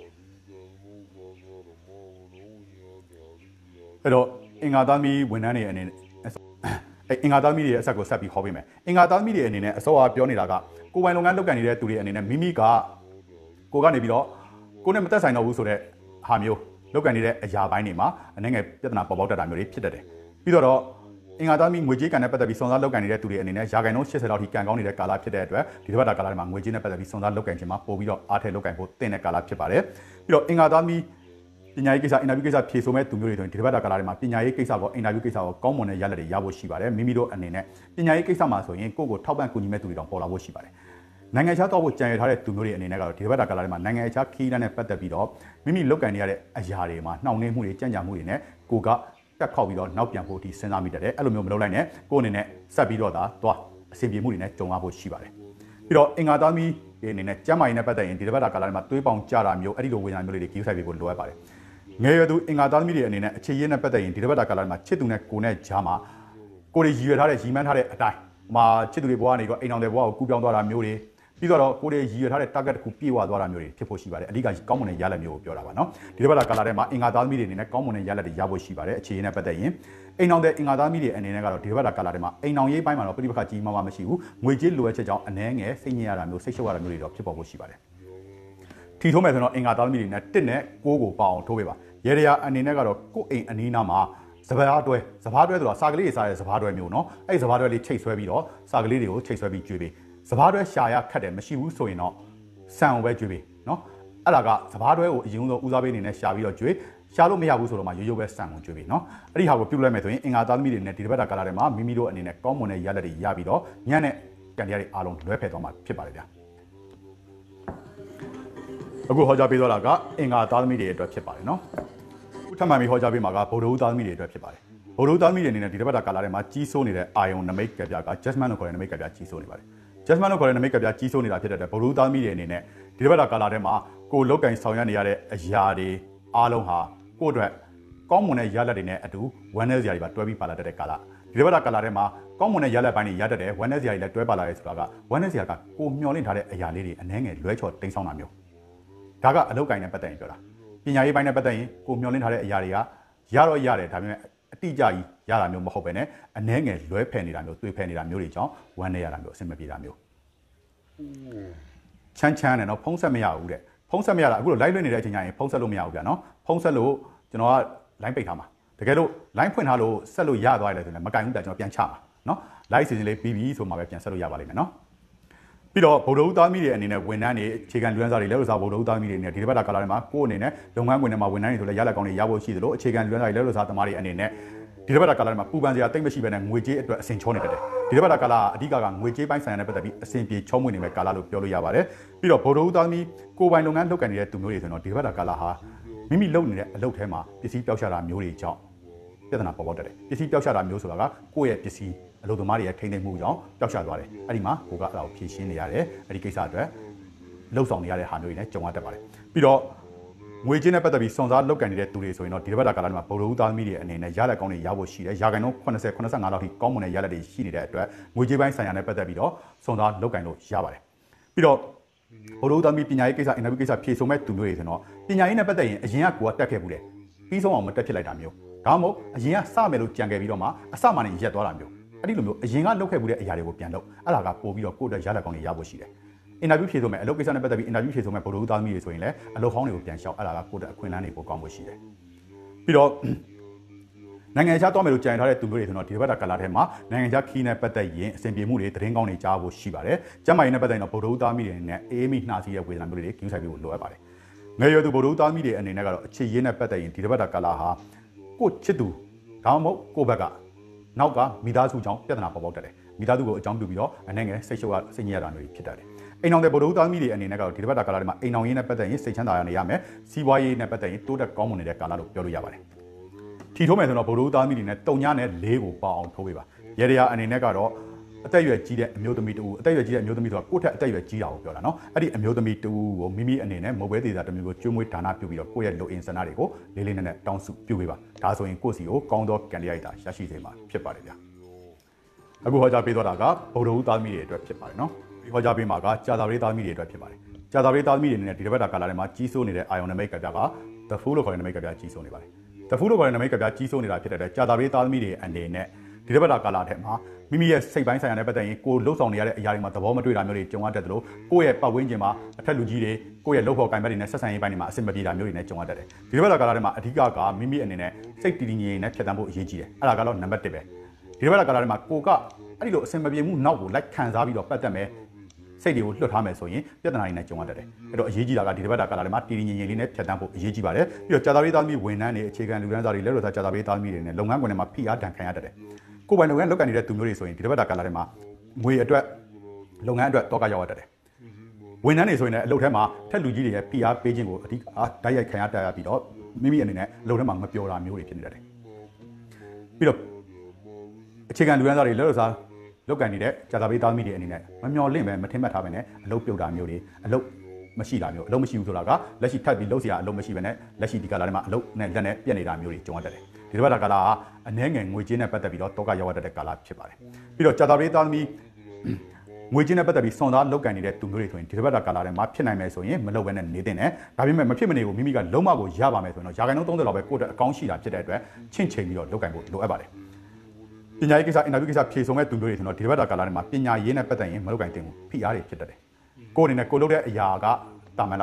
အဲ့တော့အင်္ဂါသားမီဝန်ထမ်းတွေအနေနဲ့အင်္ဂါသားမီတွေရဲ့အဆက်ကိုဆက်ပြီးဟောပေးမယ်အင်္ဂါသားမီတွေအနေနဲ့အစောကပြောနေတာကကိုပိုင်လုပ်ငန်းလုပ်ကန်နေတဲ့သူတွေအနေနဲ့မိမိကကိုကနေပြီးတော့ကိုနဲ့မသက်ဆိုင်တော့ဘူးဆိုတဲ့ဟာမျိုးလုပ်ကန်နေတဲ့အရာပိုင်းတွေမှာအနေငယ်ပြဿနာပေါ်ပေါက်တတ်တာမျိုးတွေဖြစ်တတ်တယ်ပြီးတော့အင်္ဂါသားမီငွေကြေးကန်နဲ့ပတ်သက်ပြီးစွန်စားလုပ်ကန်နေတဲ့သူတွေအနေနဲ့ရာဂိုင်နှုန်း80လောက်ထိကန်ကောင်းနေတဲ့ကာလဖြစ်တဲ့အတွက်ဒီတစ်ပတ်တာကာလတွေမှာငွေကြေးနဲ့ပတ်သက်ပြီးစွန်စားလုပ်ကန်ခြင်းမှာပို့ပြီးတော့အားထည့်လုပ်ကန်ဖို့သင့်တဲ့ကာလဖြစ်ပါတယ်ပြီးတော့အင်္ဂါသားမီပညာရေးကိစ္စအင်တာဗျူးကိစ္စဖြေဆိုမဲ့သူမျိုးတွေဆိုရင်ဒီတစ်ပတ်တာကာလတွေမှာပညာရေးကိစ္စကောအင်တာဗျူးကိစ္စကောကောင်းမွန်တဲ့ရလဒ်တွေရဖို့ရှိပါတယ်မိမိတို့အနေနဲ့ပညာရေးကိစ္စမှာဆိုရင်ကိုယ့်ကိုထောက်ပံ့ကူညီမဲ့သူတွေတောင်ပေါ်လာဖို့ရှိပါတယ်နိုင်ငံခြားတော့ဖို့ကြံရထားတဲ့သူမျိုးတွေအနေနဲ့ကတော့ဒီတစ်ပတ်တာကာလတွေမှာနိုင်ငံခြားခီးတန်းနဲ့ပတ်သက်ပြီးတော့မိမိလုပ်ကန်နေရတဲ့အရာတွေမှာနှောင့်နှေးမှုတွေကြံ့ကြာမှုတွေနဲ့ကိုကတက်ခောက်ပြီးတော့နောက်ပြန်ဖို့ဒီစဉ်းစားမိတတ်တယ်အဲ့လိုမျိုးမလုပ်လိုက်နဲ့ကိုယ့်အနေနဲ့ဆက်ပြီးတော့သွားအဆင်ပြေမှုတွေနဲ့ကြုံရဖို့ရှိပါတယ်ပြီးတော့အင်္ဂါသားမီအနေနဲ့ကျမ်းမာရေးနဲ့ပတ်သက်ရင်ဒီတစ်ပတ်တာကာလတွေမှာသွေးပေါင်ကြတာမျိုးအဲ့ဒီလိုဝေဒနာမျိုးတွေကြီးဆိုင်ပေးဖို့လိုအပ်ပါတယ်ငယ်ရွယ်သူအင်္ဂါသားသမီးတွေအနေနဲ့အခြေရင်းနဲ့ပတ်သက်ရင်ဒီတစ်ပတ်တာကာလတွေမှာချစ်သူနဲ့ကိုနဲ့ဂျာမှာကိုတွေရည်ရွယ်ထားတဲ့ရည်မှန်းထားတဲ့အတိုင်းချစ်သူတွေဘဝကနေတော့အိမ်အောင်တဲ့ဘဝကိုကူးပြောင်းသွားတာမျိုးတွေပြီးတော့ကိုတွေရည်ရွယ်ထားတဲ့ target တစ်ခုပြည့်ဝသွားတာမျိုးတွေဖြစ်ဖို့ရှိပါတယ်အဓိကကောင်းမွန်တဲ့ရလဒ်မျိုးကိုပြောတာပါနော်ဒီတစ်ပတ်တာကာလထဲမှာအင်္ဂါသားသမီးတွေအနေနဲ့ကောင်းမွန်တဲ့ရလဒ်တွေရဖို့ရှိပါတယ်အခြေရင်းနဲ့ပတ်သက်ရင်အိမ်အောင်တဲ့အင်္ဂါသားသမီးတွေအနေနဲ့ကတော့ဒီတစ်ပတ်တာကာလထဲမှာအိမ်အောင်ရေးပိုင်းမှာတော့ပြိပခါကြီးမှမရှိဘူးငွေကြေးလိုအပ်ချက်ကြောင့်အနှဲငယ်စိတ်ညစ်ရတာမျိုးစိတ်ရှုပ်ရတာမျိုးတွေတော့ဖြစ်ပေါ်ဖို့ရှိပါတယ်ထီထိုးမယ်ဆိုတော့အင်္ဂါသားသမီးတွေနဲ့1နဲ့6ကိုပေါအောင်ထိုးပေးပါရေရအနေနဲ့ကတော့ကိုအိမ်အနီးနားမှာစပားတွဲဆိုတာစာကလေးတွေစားတဲ့စပားတွဲမျိုးနော်အဲ့စပားတွဲလေးချိတ်ဆွဲပြီးတော့စာကလေးတွေကိုချိတ်ဆွဲပြီးကျွေးပေးစပားတွဲရှာရခတ်တယ်မရှိဘူးဆိုရင်တော့ဆန်ကိုပဲကျွေးပေးနော်အဲ့ဒါကစပားတွဲကိုအရင်ဆုံးဦးစားပေးအနေနဲ့ရှာပြီးတော့ကျွေးရှာလို့မရဘူးဆိုတော့မှရိုးပဲဆန်ကိုကျွေးပေးနော်အဲ့ဒီဟာကိုပြုတ်လိုက်မယ်ဆိုရင်အင်္ဂါသားသမီးတွေနဲ့ဒီတစ်ပတ်တာကာလာထဲမှာမိမိတို့အနေနဲ့ကောင်းမွန်တဲ့ရလက်တွေရပြီးတော့ညနဲ့ကန်တရားတွေအားလုံးလွဲဖယ်သွားမှာဖြစ်ပါတယ်ဗျာအခုဟောကြားပေးသွားတာကအင်္ဂါသားသမီးတွေအတွက်ဖြစ်ပါတယ်နော်ခုထပ်မံပြီးဟောကြားပေးမှာကဗုဒ္ဓဦးသားသမီးတွေအတွက်ဖြစ်ပါတယ်ဗုဒ္ဓဦးသားသမီးတွေအနေနဲ့ဒီတစ်ပတ်တာကာလာထဲမှာကြီးစိုးနေတဲ့အာယုံနမိတ်ကပြက Jasmine လို့ခေါ်တဲ့နမိတ်ကပြကြီးစိုးနေပါတယ် Jasmine လို့ခေါ်တဲ့နမိတ်ကပြကြီးစိုးနေတာဖြစ်တဲ့ဗုဒ္ဓဦးသားသမီးတွေအနေနဲ့ဒီတစ်ပတ်တာကာလာထဲမှာကိုလောက်ကင်ဆောင်ရနေရတဲ့အရာတွေအားလုံးဟာကိုယ့်အတွက်ကောင်းမွန်တဲ့ရလက်တွေနဲ့အတူဝမ်းနည်းစရာတွေပါတွဲပြီးပါလာတဲ့ကာလဒီတစ်ပတ်တာကာလာထဲမှာကောင်းမွန်တဲ့ရလက်ပိုင်းတွေရတတ်တယ်ဝမ်းနည်းစရာတွေလည်းတွဲပါလာရဲဆိုတာကဝမ်းနည်းစရာကကိုမျောလင့်ထားတဲ့အရာလေးတွေအနှဲငယ်လွဲချော်တိမ်းဆောင်တာမျိုးဒါကအလုတ်ကိုင်းနဲ့ပတ်သက်ရင်ပြောတာပညာရေးပိုင်းနဲ့ပတ်သက်ရင်ကိုမျောလင့်ထားတဲ့အရာတွေကရတော့ရတယ်ဒါပေမဲ့အတိအကျကြီးရတာမျိုးမဟုတ်ပဲねအနှဲငယ်လွဲဖယ်နေတာမျိုးတွေးဖယ်နေတာမျိုးတွေကြောင့်ဝမ်းနည်းရတာမျိုးအဆင်မပြေတာမျိုးချမ်းနဲ့နော်ဖုံးဆက်မရဘူးတဲ့ဖုံးဆက်မရတာအခုလို live လွှင့်နေတဲ့အချိန်ကျရင်ဖုံးဆက်လို့မရဘူးဗျာနော်ဖုံးဆက်လို့ကျွန်တော်က line ပိတ်ထားမှာတကယ်လို့ line ဖွင့်ထားလို့ဆက်လို့ရသွားတယ်ဆိုရင်မကင်ဘူးဗျာကျွန်တော်ပြန်ချမှာနော် live စီစဉ်လေးပြီးပြီဆိုမှပဲပြန်ဆက်လို့ရပါလိမ့်မယ်နော်ပြီးတော့ဗုဒ္ဓဦးသားသမီးတွေအနေနဲ့ဝန်ထမ်းတွေအခြေခံလူရန်စားတွေလက်လို့စားဗုဒ္ဓဦးသားသမီးတွေနဲ့ဒီတစ်ပတ်တာကာလထဲမှာကိုယ့်အနေနဲ့လုပ်ငန်းခွင်ထဲမှာဝန်ထမ်းတွေဆိုလည်းရလက်ကောင်းတွေရဖို့ရှိသလိုအခြေခံလူရန်စားတွေလက်လို့စားသမားတွေအနေနဲ့ဒီတစ်ပတ်တာကာလထဲမှာပူပန်စရာတိတ်မရှိဘဲနဲ့ငွေကြေးအတွက်အဆင်ချောနေတတ်တယ်ဒီတစ်ပတ်တာကာလအဓိကကငွေကြေးပိုင်းဆိုင်ရာနဲ့ပတ်သက်ပြီးအဆင်ပြေချောမွေ့နေမဲ့ကာလလို့ပြောလို့ရပါတယ်ပြီးတော့ဗုဒ္ဓဦးသားသမီးကိုယ်ပိုင်လုပ်ငန်းလုပ်ကိုင်နေတဲ့သူမျိုးတွေဆိုတော့ဒီတစ်ပတ်တာကာလဟာမိမိလုပ်နေတဲ့အလုပ်ထဲမှာပစ္စည်းပျောက်ရှာတာမျိုးတွေကြောင့်ပြဿနာပေါ်ပေါက်တတ်တယ်ပစ္စည်းပျောက်ရှာတာမျိုးဆိုတာကကိုယ့်ရဲ့ပစ္စည်းအလုပ်သမားတွေရဲ့ထိန်းသိမ်းမှုကြောင့်ပျောက်ရှာသွားတယ်အဲ့ဒီမှာကိုကအဲ့ဒါကိုဖြေရှင်းနေရတယ်အဲ့ဒီကိစ္စအတွက်လှုပ်ဆောင်နေရတဲ့ဟာမျိုးတွေနဲ့ကြုံရတတ်ပါတယ်ပြီးတော့ငွေကြေးနဲ့ပတ်သက်ပြီးစွန်စားလုပ်ကင်နေတဲ့သူတွေဆိုရင်တော့ဒီတစ်ပတ်တာကာလမှာဗုဒ္ဓဦးသားသမီးတွေအနေနဲ့ရလက်ကောင်းတွေရဖို့ရှိတယ်ရာခိုင်နှုန်း80 85လောက်ထိကောင်းမွန်တဲ့ရလက်တွေရှိနေတဲ့အတွက်ငွေကြေးပိုင်းဆိုင်ရာနဲ့ပတ်သက်ပြီးတော့စွန်စားလုပ်ကင်လို့ရပါတယ်ပြီးတော့ဗုဒ္ဓဦးသားသမီးပညာရေးကိစ္စအင်တာဗျူးကိစ္စဖြေဆိုမဲ့သူမျိုးတွေဆိုတော့ပညာရေးနဲ့ပတ်သက်ရင်အရင်ကကိုကတက်ခဲ့ဘူးတယ်ပြီးဆုံးအောင်မတက်ဖြစ်လိုက်တာမျိုးဒါမှမဟုတ်အရင်ကစမယ်လို့ကြံခဲ့ပြီးတော့မှအစမှနေရက်သွားတာမျိုးအဲ့ဒီလိုမျိုးအရင်ကလုပ်ခဲ့မှုတဲ့အရာတွေကိုပြန်လုပ်အဲ့ဒါကပို့ပြီးတော့ကိုယ့်အတွက်ရလက်ကောင်းတွေရဖို့ရှိတယ်အင်တာဗျူးဖြေဆိုမဲ့အလုပ်ကိစ္စနဲ့ပတ်သက်ပြီးအင်တာဗျူးဖြေဆိုမဲ့ဗုဒ္ဓဦးသားသမီးတွေဆိုရင်လည်းအလုပ်ဟောင်းတွေကိုပြန်လျှောက်အဲ့ဒါကကိုယ့်အတွက်အခွင့်အလမ်းတွေပိုကောင်းဖို့ရှိတယ်ပြီးတော့နိုင်ငံခြားသွားမယ်လို့ကြံထားတဲ့သူမျိုးတွေဆိုတော့ဒီဘက်ကကာလာထဲမှာနိုင်ငံခြားခီးနဲ့ပတ်သက်ရင်အဆင်ပြေမှုတွေသတင်းကောင်းတွေကြားဖို့ရှိပါတယ်ကျမ်းမာရေးနဲ့ပတ်သက်ရင်တော့ဗုဒ္ဓဦးသားသမီးတွေနဲ့အေးမိနှာစီးရဲ့ဝေဒနာမျိုးတွေကျူးဆိုင်ပြီးလိုအပ်ပါတယ်ငယ်ရွယ်သူဗုဒ္ဓဦးသားသမီးတွေအနေနဲ့ကတော့အခြေရေးနဲ့ပတ်သက်ရင်ဒီဘက်ကကာလာဟာကိုချစ်သူဒါမှမဟုတ်ကိုဘက်ကနောက်ကမိသားစုကြောင့်ပြဿနာပေါ်ပေါက်တတ်တယ်မိသားစုကိုအကြောင်းပြုပြီးတော့အနေငယ်စိတ်ရှုပ်စိတ်ညစ်ရတာမျိုးဖြစ်တတ်တယ်အိမ်အောင်တဲ့ဗုဒ္ဓဦးသားသမီးတွေအနေနဲ့ကတော့ဒီတစ်ပတ်တာကာလထဲမှာအိမ်အောင်ရေးနဲ့ပတ်သက်ရင်စိတ်ချမ်းသာရနေရမယ်စီးပွားရေးနဲ့ပတ်သက်ရင်တိုးတက်ကောင်းမွန်နေတဲ့ကာလလို့ပြောလို့ရပါတယ်ထီထိုးမယ်ဆိုတော့ဗုဒ္ဓဦးသားသမီးတွေနဲ့တုံညနဲ့၄ကိုပေါအောင်ထိုးပေးပါရေရအနေနဲ့ကတော့အသက်အရွယ်ကြီးတဲ့အမျိုးသမီးတူအသက်အရွယ်ကြီးတဲ့အမျိုးသမီးဆိုတာကိုယ့်ထက်အသက်အရွယ်ကြီးတာကိုပြောတာနော်အဲ့ဒီအမျိုးသမီးတူကိုမိမိအနေနဲ့မုတ်ပဲသေးတာတစ်မျိုးကိုကျွေးမွေးဒါနပြုပြီးတော့ကိုယ့်ရဲ့လိုအင်ဆန္ဒတွေကိုလေးလေးနက်နက်တောင်းစုပြုပေးပါဒါဆိုရင်ကိုယ့်စီကိုကောင်းသောကံတရားရတာရရှိစေမှာဖြစ်ပါတယ်ဗျာအခုဟောကြားပေးသွားတာကဗုဒ္ဓဦးသားသမီးတွေအတွက်ဖြစ်ပါတယ်နော်ဒီဟောကြားပေးမှာကကြာသာရေးသားသမီးတွေအတွက်ဖြစ်ပါတယ်ကြာသာရေးသားသမီးတွေအနေနဲ့ဒီတစ်ပတ်တာကာလထဲမှာကြီးစိုးနေတဲ့အာယုံနမိတ်ကပြက The Fool လို့ခေါ်တဲ့နမိတ်ကပြကြီးစိုးနေပါတယ် The Fool လို့ခေါ်တဲ့နမိတ်ကပြကြီးစိုးနေတာဖြစ်တဲ့ကြာသာရေးသားသမီးတွေအနေနဲ့ဒီတစ်ပတ်တာကာလထဲမှာမိမိရဲ့စိတ်ပိုင်းဆိုင်ရာနဲ့ပတ်သက်ရင်ကိုလှုပ်ဆောင်နေရတဲ့အရာတွေမှာသဘောမတွေ့တာမျိုးတွေကြုံရတတ်တယ်လို့ကိုယ့်ရဲ့ပတ်ဝန်းကျင်မှာအထက်လူကြီးတွေကိုယ့်ရဲ့လှုပ်ဖော်ကိုင်ဘက်တွေနဲ့ဆက်ဆံရေးပိုင်းတွေမှာအဆင်မပြေတာမျိုးတွေနဲ့ကြုံရတတ်တယ်ဒီတစ်ပတ်တာကာလထဲမှာအဓိကကမိမိအနေနဲ့စိတ်တည်တည်ငြိမ်ငြိမ်နဲ့ဖြတ်သန်းဖို့အရေးကြီးတယ်အဲ့ဒါကတော့နံပါတ်1ပဲဒီတစ်ပတ်တာကာလထဲမှာကိုကအဲ့ဒီလိုအဆင်မပြေမှုနောက်ကိုလိုက်ခံစားပြီးတော့ပတ်သက်မယ်စိတ်တွေကိုလွှတ်ထားမယ်ဆိုရင်ပြဿနာတွေနဲ့ကြုံရတတ်တယ်အဲ့တော့အရေးကြီးတာကဒီတစ်ပတ်တာကာလထဲမှာတည်တည်ငြိမ်ငြိမ်လေးနဲ့ဖြတ်သန်းဖို့အရေးကြီးပါတယ်ပြီးတော့ကြာသာရေးသားသမီးဝန်ထမ်းတွေအခြေခံလူတန်းစားတွေလက်တော်သားကြာသာရေးသားသမီးတွေနဲ့လုပ်ငန်းခွင်တွေမှာဖိအားဒဏ်ခံရတတ်တယ်ကိုယ်ပိုင်လုပ်ငန်းလုပ်ကိုင်နေတဲ့သူမျိုးတွေဆိုရင်ဒီတစ်ပတ်တာကာလထဲမှာငွေအတွက်လုပ်ငန်းအတွက်တော့ကရောက်ရတတ်တယ်ဝန်ထမ်းတွေဆိုရင်လည်းအလုပ်ထဲမှာထက်လူကြီးတွေရဲ့ဖိအားပေးခြင်းကိုအဓိကတိုက်ရိုက်ခံရတတ်ပြီးတော့မိမိအနေနဲ့အလုပ်ထဲမှာမပျော်တာမျိုးတွေဖြစ်နေတတ်တယ်ပြီးတော့အခြေခံလူတန်းစားတွေလက်တော်သားလောက်ကန်နေတဲ့ကြာသာပေးသားသမီးတွေအနေနဲ့မမျော်လင့်ပဲမထင်မှတ်ထားပဲနဲ့အလုပ်ပြုတ်တာမျိုးတွေအလုပ်မရှိတာမျိုးအလုပ်မရှိဘူးဆိုတာကလက်ရှိထပ်ပြီးလုပ်စရာအလုပ်မရှိပဲနဲ့လက်ရှိဒီကာလထဲမှာအလုပ်နဲ့လက်နဲ့ပြက်နေတာမျိုးတွေကြုံရတတ်တယ်ဒီတစ်ပတ်တာကာလကအနည်းငယ်ငွေကြေးနဲ့ပတ်သက်ပြီးတော့တောကရောက်ရတဲ့ကာလဖြစ်ပါတယ်ပြီးတော့ကြာသာပေးသားသမီးငွေကြေးနဲ့ပတ်သက်ပြီးစွန်သားလောက်ကန်နေတဲ့သူမျိုးတွေဆိုရင်ဒီတစ်ပတ်တာကာလထဲမှာဖြစ်နိုင်မယ်ဆိုရင်မလုပ်ဘဲနဲ့နေတင်တယ်ဒါပေမဲ့မဖြစ်မနေကိုမိမိကလုံးဝကိုရပါမယ်ဆိုရင်တော့ရာခိုင်နှုန်း30လောက်ပဲကိုယ့်အတွက်အကောင့်ရှိတာဖြစ်တဲ့အတွက်ချင့်ချိန်ပြီးတော့လောက်ကန်ဖို့လိုအပ်ပါတယ်ပညာရေးကိစ္စအင်တာဗျူးကိစ္စဖြေဆိုမဲ့သူမျိုးတွေဆိုတော့ဒီဘက်တာကာလထဲမှာပညာရေးနဲ့ပတ်သက်ရင်မလုပ်ကိုင်တင်ဘူးဖိအားတွေဖြစ်တတ်တယ်ကိုယ်အနေနဲ့ကိုလုပ်တဲ့အရာကတာမန်တော့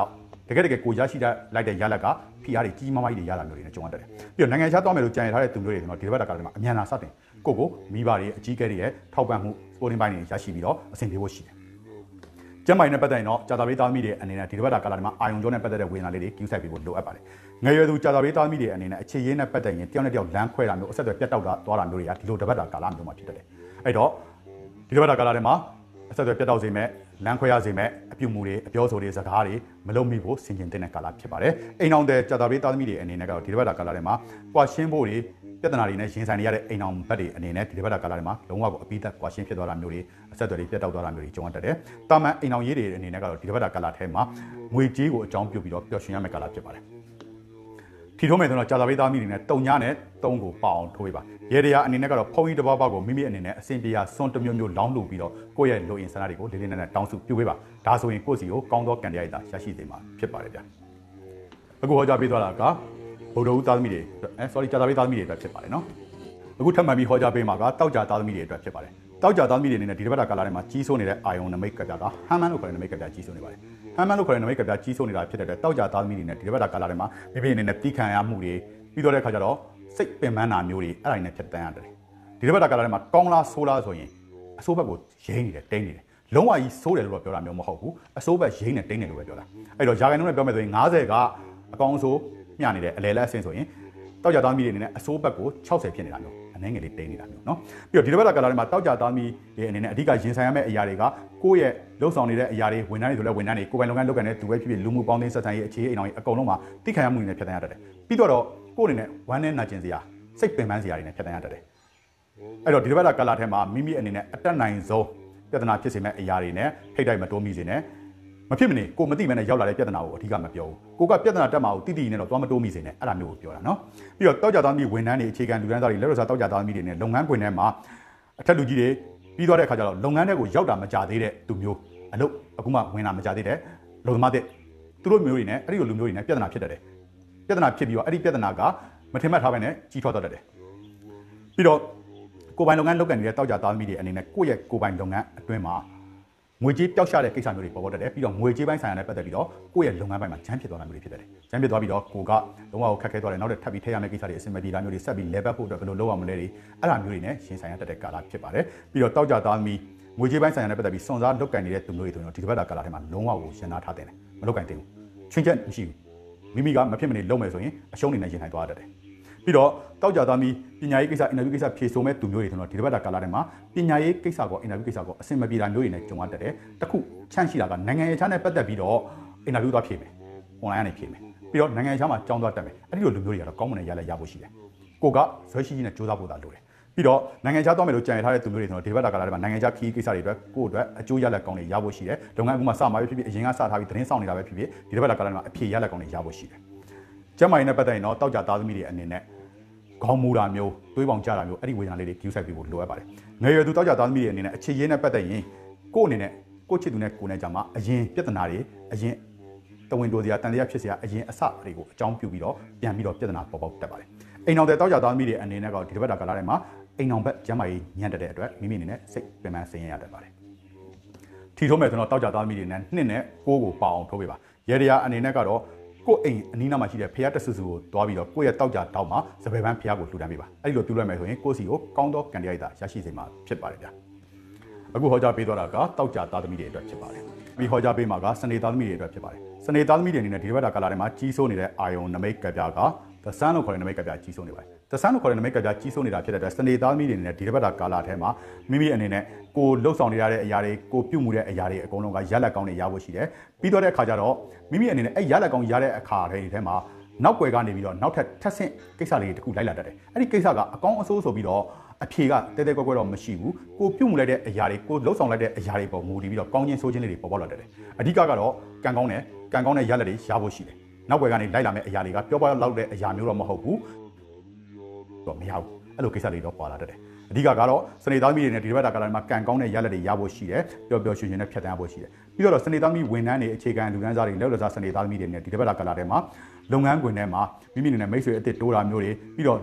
တကယ်ကိုရရှိလိုက်တဲ့ရလက်ကဖိအားတွေကြီးမားမားကြီးတွေရတာမျိုးတွေနဲ့ကြုံရတယ်ပြီးတော့နိုင်ငံခြားသွားမယ်လို့ကြံရထားတဲ့သူမျိုးတွေကျွန်တော်ဒီတစ်ပတ်ကလည်းအမြန်လာစတင်ကိုမိဘတွေအကြီးကဲတွေရဲ့ထောက်ပံ့မှုစပိုတင်ပိုင်းတွေရရှိပြီးတော့အဆင်ပြေဖို့ရှိတယ်ကျမ်းမာရေးနဲ့ပတ်သက်ရင်တော့ကြာသာပေးသားသမီးတွေအနေနဲ့ဒီတစ်ပတ်ကာလမှာအာယုံကြောနဲ့ပတ်သက်တဲ့ဝေဒနာလေးတွေကျူးဆိုင်ပြီးဖို့လိုအပ်ပါတယ်ငယ်ရွယ်သူကြာသာပေးသားသမီးတွေအနေနဲ့အခြေရင်းနဲ့ပတ်သက်ရင်တယောက်နဲ့တယောက်လမ်းခွဲတာမျိုးအဆက်အသွယ်ပြတ်တောက်သွားတာမျိုးတွေကဒီလိုတစ်ပတ်ကာလမျိုးမှာဖြစ်တတ်တယ်အဲ့တော့ဒီတစ်ပတ်ကာလထဲမှာအဆက်အသွယ်ပြတ်တောက်စေမဲ့လမ်းခွဲရစေမဲ့အပြုမှုတွေအပြောဆိုတွေစကားတွေမလုပ်မိဖို့ဆင်ခြင်တဲ့ကာလဖြစ်ပါတယ်အိမ်အောင်တဲ့ကြာသာပေးသားသမီးတွေအနေနဲ့ကတော့ဒီတစ်ပတ်ကာလထဲမှာကွာရှင်းဖို့တွေပြဿနာတွေနဲ့ရင်ဆိုင်နေရတဲ့အိမ်အောင်ဘက်တွေအနေနဲ့ဒီတစ်ပတ်ကာလထဲမှာလုံးဝကိုအပိသက်ကွာရှင်းဖြစ်သွားတာမျိုးတွေအဆက်အသွယ်တွေပြတ်တောက်သွားတာမျိုးတွေကြုံရတတ်တယ်။တာမန်အိမ်အောင်ရေးတွေအနေနဲ့ကတော့ဒီတစ်ပတ်ကာလထဲမှာငွေကြေးကိုအကြောင်းပြုပြီးတော့ပျော်ရွှင်ရမယ့်ကာလဖြစ်ပါတယ်။ထီထိုးမယ်ဆိုတော့ကြာသာပေးသားမိတွေနဲ့တုံညနဲ့တုံးကိုပေါအောင်ထိုးပေးပါ။ရေတရားအနေနဲ့ကတော့ဖုံးကြီးတစ်ပါးပါးကိုမိမိအနေနဲ့အစဉ်ပြေစွန်းတစ်မျိုးမျိုးလောင်းလို့ပြီးတော့ကိုယ့်ရဲ့လိုအင်ဆန္ဒတွေကိုလေးလေးနက်နက်တောင်းစုပြုပေးပါ။ဒါဆိုရင်ကိုယ့်စီကိုကောင်းသောကံတရားရည်သာရရှိစေမှာဖြစ်ပါတယ်ဗျာ။အခုဟောကြားပေးသွားတာကဗုဒ္ဓဦးသားသမီးတွေsorry ကြာသာပေးသားသမီးတွေအတွက်ဖြစ်ပါတယ်နော်။အခုထပ်မံပြီးဟောကြားပေးမှာကတောက်ကြသားသမီးတွေအတွက်ဖြစ်ပါတယ်။တောက်ကြသားသမီးတွေအနေနဲ့ဒီတစ်ပတ်ကာလထဲမှာကြီးစိုးနေတဲ့အာယုံနမိတ်ကပြကဟမ်မန်လို့ခေါ်တဲ့နမိတ်ကပြကြီးစိုးနေပါတယ်။ဟမ်မန်လို့ခေါ်တဲ့နမိတ်ကပြကြီးစိုးနေတာဖြစ်တဲ့အတွက်တောက်ကြသားသမီးတွေနဲ့ဒီတစ်ပတ်ကာလထဲမှာမိမိအနေနဲ့တီးခံရမှုတွေပြီးတော့တဲ့အခါကျတော့စိတ်ပင်ပန်းတာမျိုးတွေအဲ့ဒါနဲ့ဖြစ်တန်းရတယ်။ဒီတစ်ပတ်ကာလထဲမှာကောင်းလားဆိုးလားဆိုရင်အဆိုးဘက်ကိုရိမ့်နေတယ်တိမ့်နေတယ်။လုံးဝကြီးဆိုးတယ်လို့တော့ပြောတာမျိုးမဟုတ်ဘူး။အဆိုးဘက်ရိမ့်နေတိမ့်နေလို့ပဲပြောတာ။အဲ့တော့ယာဂိုင်နှုန်းနဲ့ပြောမယ်ဆိုရင်90ကအကောင်းအဆိုးမျှနေတယ်အလဲလက်အဆင့်ဆိုရင်တောက်ကြသားသမီးတွေအနေနဲ့အဆိုးဘက်ကို60ဖြစ်နေတာမျိုးအနေငယ်လေးတိမ့်နေတာမျိုးเนาะပြီးတော့ဒီတစ်ပတ်ကာလထဲမှာတောက်ကြသားသမီးတွေအနေနဲ့အဓိကရင်ဆိုင်ရမယ့်အရာတွေကကိုယ့်ရဲ့လှုပ်ဆောင်နေတဲ့အရာတွေဝန်ထမ်းတွေဆိုလဲဝန်ထမ်းတွေကိုယ်ပိုင်လုပ်ငန်းလုပ်တဲ့သူပဲဖြစ်ဖြစ်လူမှုပေါင်းသင်းဆက်ဆံရေးအခြေအိမ်အောင်အကုန်လုံးမှာတိခံရမှုတွေနဲ့ဖြတ်သန်းရတတ်တယ်ပြီးတော့ကိုယ့်အနေနဲ့ဝမ်းနဲ့နာကျင်စရာစိတ်ပင်ပန်းစရာတွေနဲ့ဖြတ်သန်းရတတ်တယ်အဲ့တော့ဒီတစ်ပတ်ကာလထဲမှာမိမိအနေနဲ့အတက်နိုင်ဆုံးပြဿနာဖြစ်စေမဲ့အရာတွေနဲ့ထိတ်တိုက်မတိုးမိစေနဲ့မဖြစ်မနေကိုမသိမနဲ့ရောက်လာတဲ့ပြဿနာကိုအဓိကမပြောဘူးကိုကပြဿနာတက်မှာကိုတိတိနဲ့တော့သွားမတိုးမိစေနဲ့အဲ့ဒါမျိုးကိုပြောတာနော်ပြီးတော့တောက်ကြသားမိဝန်ထမ်းတွေအခြေခံလူတန်းစားတွေလက်ရစားတောက်ကြသားမိတွေနဲ့လုပ်ငန်းခွင်ထဲမှာအထက်လူကြီးတွေပြီးသွားတဲ့အခါကျတော့လုပ်ငန်းတွေကိုရောက်တာမကြသေးတဲ့သူမျိုးအလုပ်အခုမှဝင်လာမကြသေးတဲ့လုံသမားတဲ့သူတို့မျိုးတွေနဲ့အဲ့ဒီလိုလူမျိုးတွေနဲ့ပြဿနာဖြစ်တတ်တယ်ပြဿနာဖြစ်ပြီးတော့အဲ့ဒီပြဿနာကမထင်မှတ်ထားဘဲနဲ့ကြီးထွားတတ်တယ်ပြီးတော့ကိုပိုင်လုပ်ငန်းလုပ်ကန်နေတဲ့တောက်ကြသားမိတွေအနေနဲ့ကိုယ့်ရဲ့ကိုပိုင်လုပ်ငန်းအတွင်းမှာငွေကြေးပျောက်ရှာတဲ့ကိစ္စမျိုးတွေပေါ်ပေါ်တက်တယ်ပြီးတော့ငွေကြေးပိုင်းဆိုင်ရာနဲ့ပတ်သက်ပြီးတော့ကိုယ့်ရဲ့လုပ်ငန်းပိုင်းမှာဂျမ်းဖြစ်သွားတာမျိုးတွေဖြစ်တယ်ဂျမ်းဖြစ်သွားပြီးတော့ကိုကလုံးဝခက်ခဲသွားတယ်နောက်ထပ်ထပ်ပြီးထည့်ရမယ့်ကိစ္စတွေအဆင်မပြေတာမျိုးတွေဆက်ပြီး level ဖို့အတွက်ဘယ်လိုလုပ်ရမလဲတွေအဲ့ဒါမျိုးတွေနဲ့ရှင်းဆိုင်ရတတ်တဲ့ကာလဖြစ်ပါတယ်ပြီးတော့တောက်ကြသားမိငွေကြေးပိုင်းဆိုင်ရာနဲ့ပတ်သက်ပြီးစွန့်စားလုပ်ကန်နေတဲ့သူမျိုးတွေဆိုရင်ဒီတစ်ပတ်ကာလထဲမှာလုံးဝကိုရှင်းနာထားတယ်မလုပ်ကန်တင်ဘူးချင်းချက်မရှိဘူးမိမိကမဖြစ်မနေလုပ်မယ်ဆိုရင်အရှုံးနေနဲ့ရင်ဆိုင်သွားတတ်တယ်ပြီးတော့တောက်ကြသားမိပညာရေးကိစ္စအင်တာဗျူးကိစ္စဖြေဆိုမဲ့သူမျိုးတွေဆိုတော့ဒီတစ်ပတ်ကာလထဲမှာပညာရေးကိစ္စကောအင်တာဗျူးကိစ္စကောအဆင်မပြေတာမျိုးတွေနဲ့ကြုံရတတ်တယ်တခုချန့်ရှိတာကနိုင်ငံရေးခြားနဲ့ပတ်သက်ပြီးတော့အင်တာဗျူးသွားဖြေမယ်အွန်လိုင်းကနေဖြေမယ်ပြီးတော့နိုင်ငံရေးခြားမှာကြောင်းသွားတက်မယ်အဲ့ဒီလိုလူမျိုးတွေကတော့ကောင်းမွန်တဲ့ရလဒ်ရဖို့ရှိတယ်ကိုကဇွဲရှိရှိနဲ့စူးစမ်းဖို့သာလိုတယ်ပြီးတော့နိုင်ငံခြားသွားမယ်လို့ကြံရထားတဲ့သူမျိုးတွေဆိုတော့ဒီဘက်ကကာလထဲမှာနိုင်ငံခြားခီးကိစ္စတွေအတွက်ကိုယ့်အတွက်အကျိုးရလဒ်ကောင်းတွေရဖို့ရှိတယ်လုပ်ငန်းအခုမှစမှာပဲဖြစ်ဖြစ်အရင်ကစထားပြီးသတင်းဆောင်နေတာပဲဖြစ်ဖြစ်ဒီဘက်ကကာလထဲမှာအဖြေရလဒ်ကောင်းတွေရဖို့ရှိတယ်ကျမ်းမာရေးနဲ့ပတ်သက်ရင်တော့တောက်ကြသားသမီးတွေအနေနဲ့ခေါင်းမူတာမျိုးတွေးပေါင်ကြတာမျိုးအဲ့ဒီဝေဒနာလေးတွေကျူးဆိုင်ပြီးဖို့လိုအပ်ပါတယ်ငယ်ရွယ်သူတောက်ကြသားသမီးတွေအနေနဲ့အခြေရင်းနဲ့ပတ်သက်ရင်ကိုယ့်အနေနဲ့ကိုယ့်ချစ်သူနဲ့ကိုယ်နဲ့ကြမှာအရင်ပြဿနာတွေအရင်တဝင်းတိုစရာတန်တရားဖြစ်စရာအရင်အစတွေကိုအကြောင်းပြုပြီးတော့ပြန်ပြီးတော့ပြဿနာပေါ်ပေါက်တတ်ပါတယ်အိမ်အောင်တဲ့တောက်ကြသားသမီးတွေအနေနဲ့ကတော့ဒီတစ်ပတ်ကာလထဲမှာအိမ်အောင်ဘက်ကျမ်းမာရေးညံ့တဲ့အတွက်မိမိအနေနဲ့စိတ်ပင်ပန်းဆင်းရဲရတတ်ပါတယ်ထီထိုးမယ်ဆိုတော့တောက်ကြသားသမီးတွေနဲ့နှစ်နဲ့ကိုးကိုပေါအောင်ထိုးပေးပါရေတရားအနေနဲ့ကတော့ကိုယ့်အိမ်အနီးနားမှာရှိတဲ့ဖျားတဆူဆူကိုတွားပြီးတော့ကိုယ့်ရဲ့တောက်ကြတောက်မှာစပယ်ပန်းဖျားကိုလှူဒန်းပေးပါအဲ့ဒီလိုပြုလုပ်မယ်ဆိုရင်ကိုယ့်စီကိုကောင်းသောကံတရားရတာရရှိစေမှာဖြစ်ပါတယ်ဗျာအခုဟောကြားပေးသွားတာကတောက်ကြသားသမီးတွေအတွက်ဖြစ်ပါတယ်ပြီးဟောကြားပေးမှာကစနေသားသမီးတွေအတွက်ဖြစ်ပါတယ်စနေသားသမီးတွေအနေနဲ့ဒီဘက်ကာလထဲမှာကြီးစိုးနေတဲ့အာယုံနမိတ်ကပြကသဆန်းလို့ခေါ်တဲ့နမိတ်ကပြကြီးစိုးနေပါတယ်သဆန်းလို့ခေါ်တဲ့နမိတ်ကပြကြီးစိုးနေတာဖြစ်တဲ့အတွက်စနေသားသမီးတွေအနေနဲ့ဒီဘက်ကာလထဲမှာမိမိအနေနဲ့ကိုလှုပ်ဆောင်နေရတဲ့အရာတွေကိုပြုမှုတဲ့အရာတွေအကုန်လုံးကရလက်ကောင်းတွေရဖို့ရှိတယ်ပြီးတော့တဲ့အခါကျတော့မိမိအနေနဲ့အဲ့ရလက်ကောင်းရတဲ့အခါတွေထဲမှာနောက်ွယ်ကနေပြီးတော့နောက်ထပ်ထပ်ဆင့်ကိစ္စလေးတွေတခုလိုက်လာတတ်တယ်အဲ့ဒီကိစ္စကအကောင်းအဆိုးဆိုပြီးတော့အဖြေကတဲတဲကွက်ကွက်တော့မရှိဘူးကိုပြုတ်မှုလိုက်တဲ့အရာတွေကိုလှုပ်ဆောင်လိုက်တဲ့အရာတွေပေါ်မူတည်ပြီးတော့ကောင်းချင်းဆိုးချင်းလေးတွေပေါ်ပေါက်လာတတ်တယ်အဓိကကတော့ကံကောင်းတဲ့ရလက်တွေရဖို့ရှိတယ်နောက်ွယ်ကနေလိုက်လာမယ့်အရာတွေကပြောပေါက်လောက်တဲ့အရာမျိုးတော့မဟုတ်ဘူးတော့မရဘူးအဲ့လိုကိစ္စတွေတော့ပေါ်လာတတ်တယ်အဓိကကတော့စနေသားသမီးတွေနဲ့ဒီဘက်ကာလမှာကံကောင်းတဲ့ရလက်တွေရဖို့ရှိတယ်ပျော်ပျော်ရွှင်ရွှင်နဲ့ဖြတ်သန်းဖို့ရှိတယ်ပြီးတော့စနေသားသမီးဝန်ထမ်းတွေအခြေခံလူတန်းစားတွေလက်လစားစနေသားသမီးတွေနဲ့ဒီဘက်ကာလထဲမှာလုပ်ငန်းခွင်ထဲမှာမိမိအနေနဲ့မိတ်ဆွေအစ်စ်တိုးတာမျိုးတွေပြီးတော့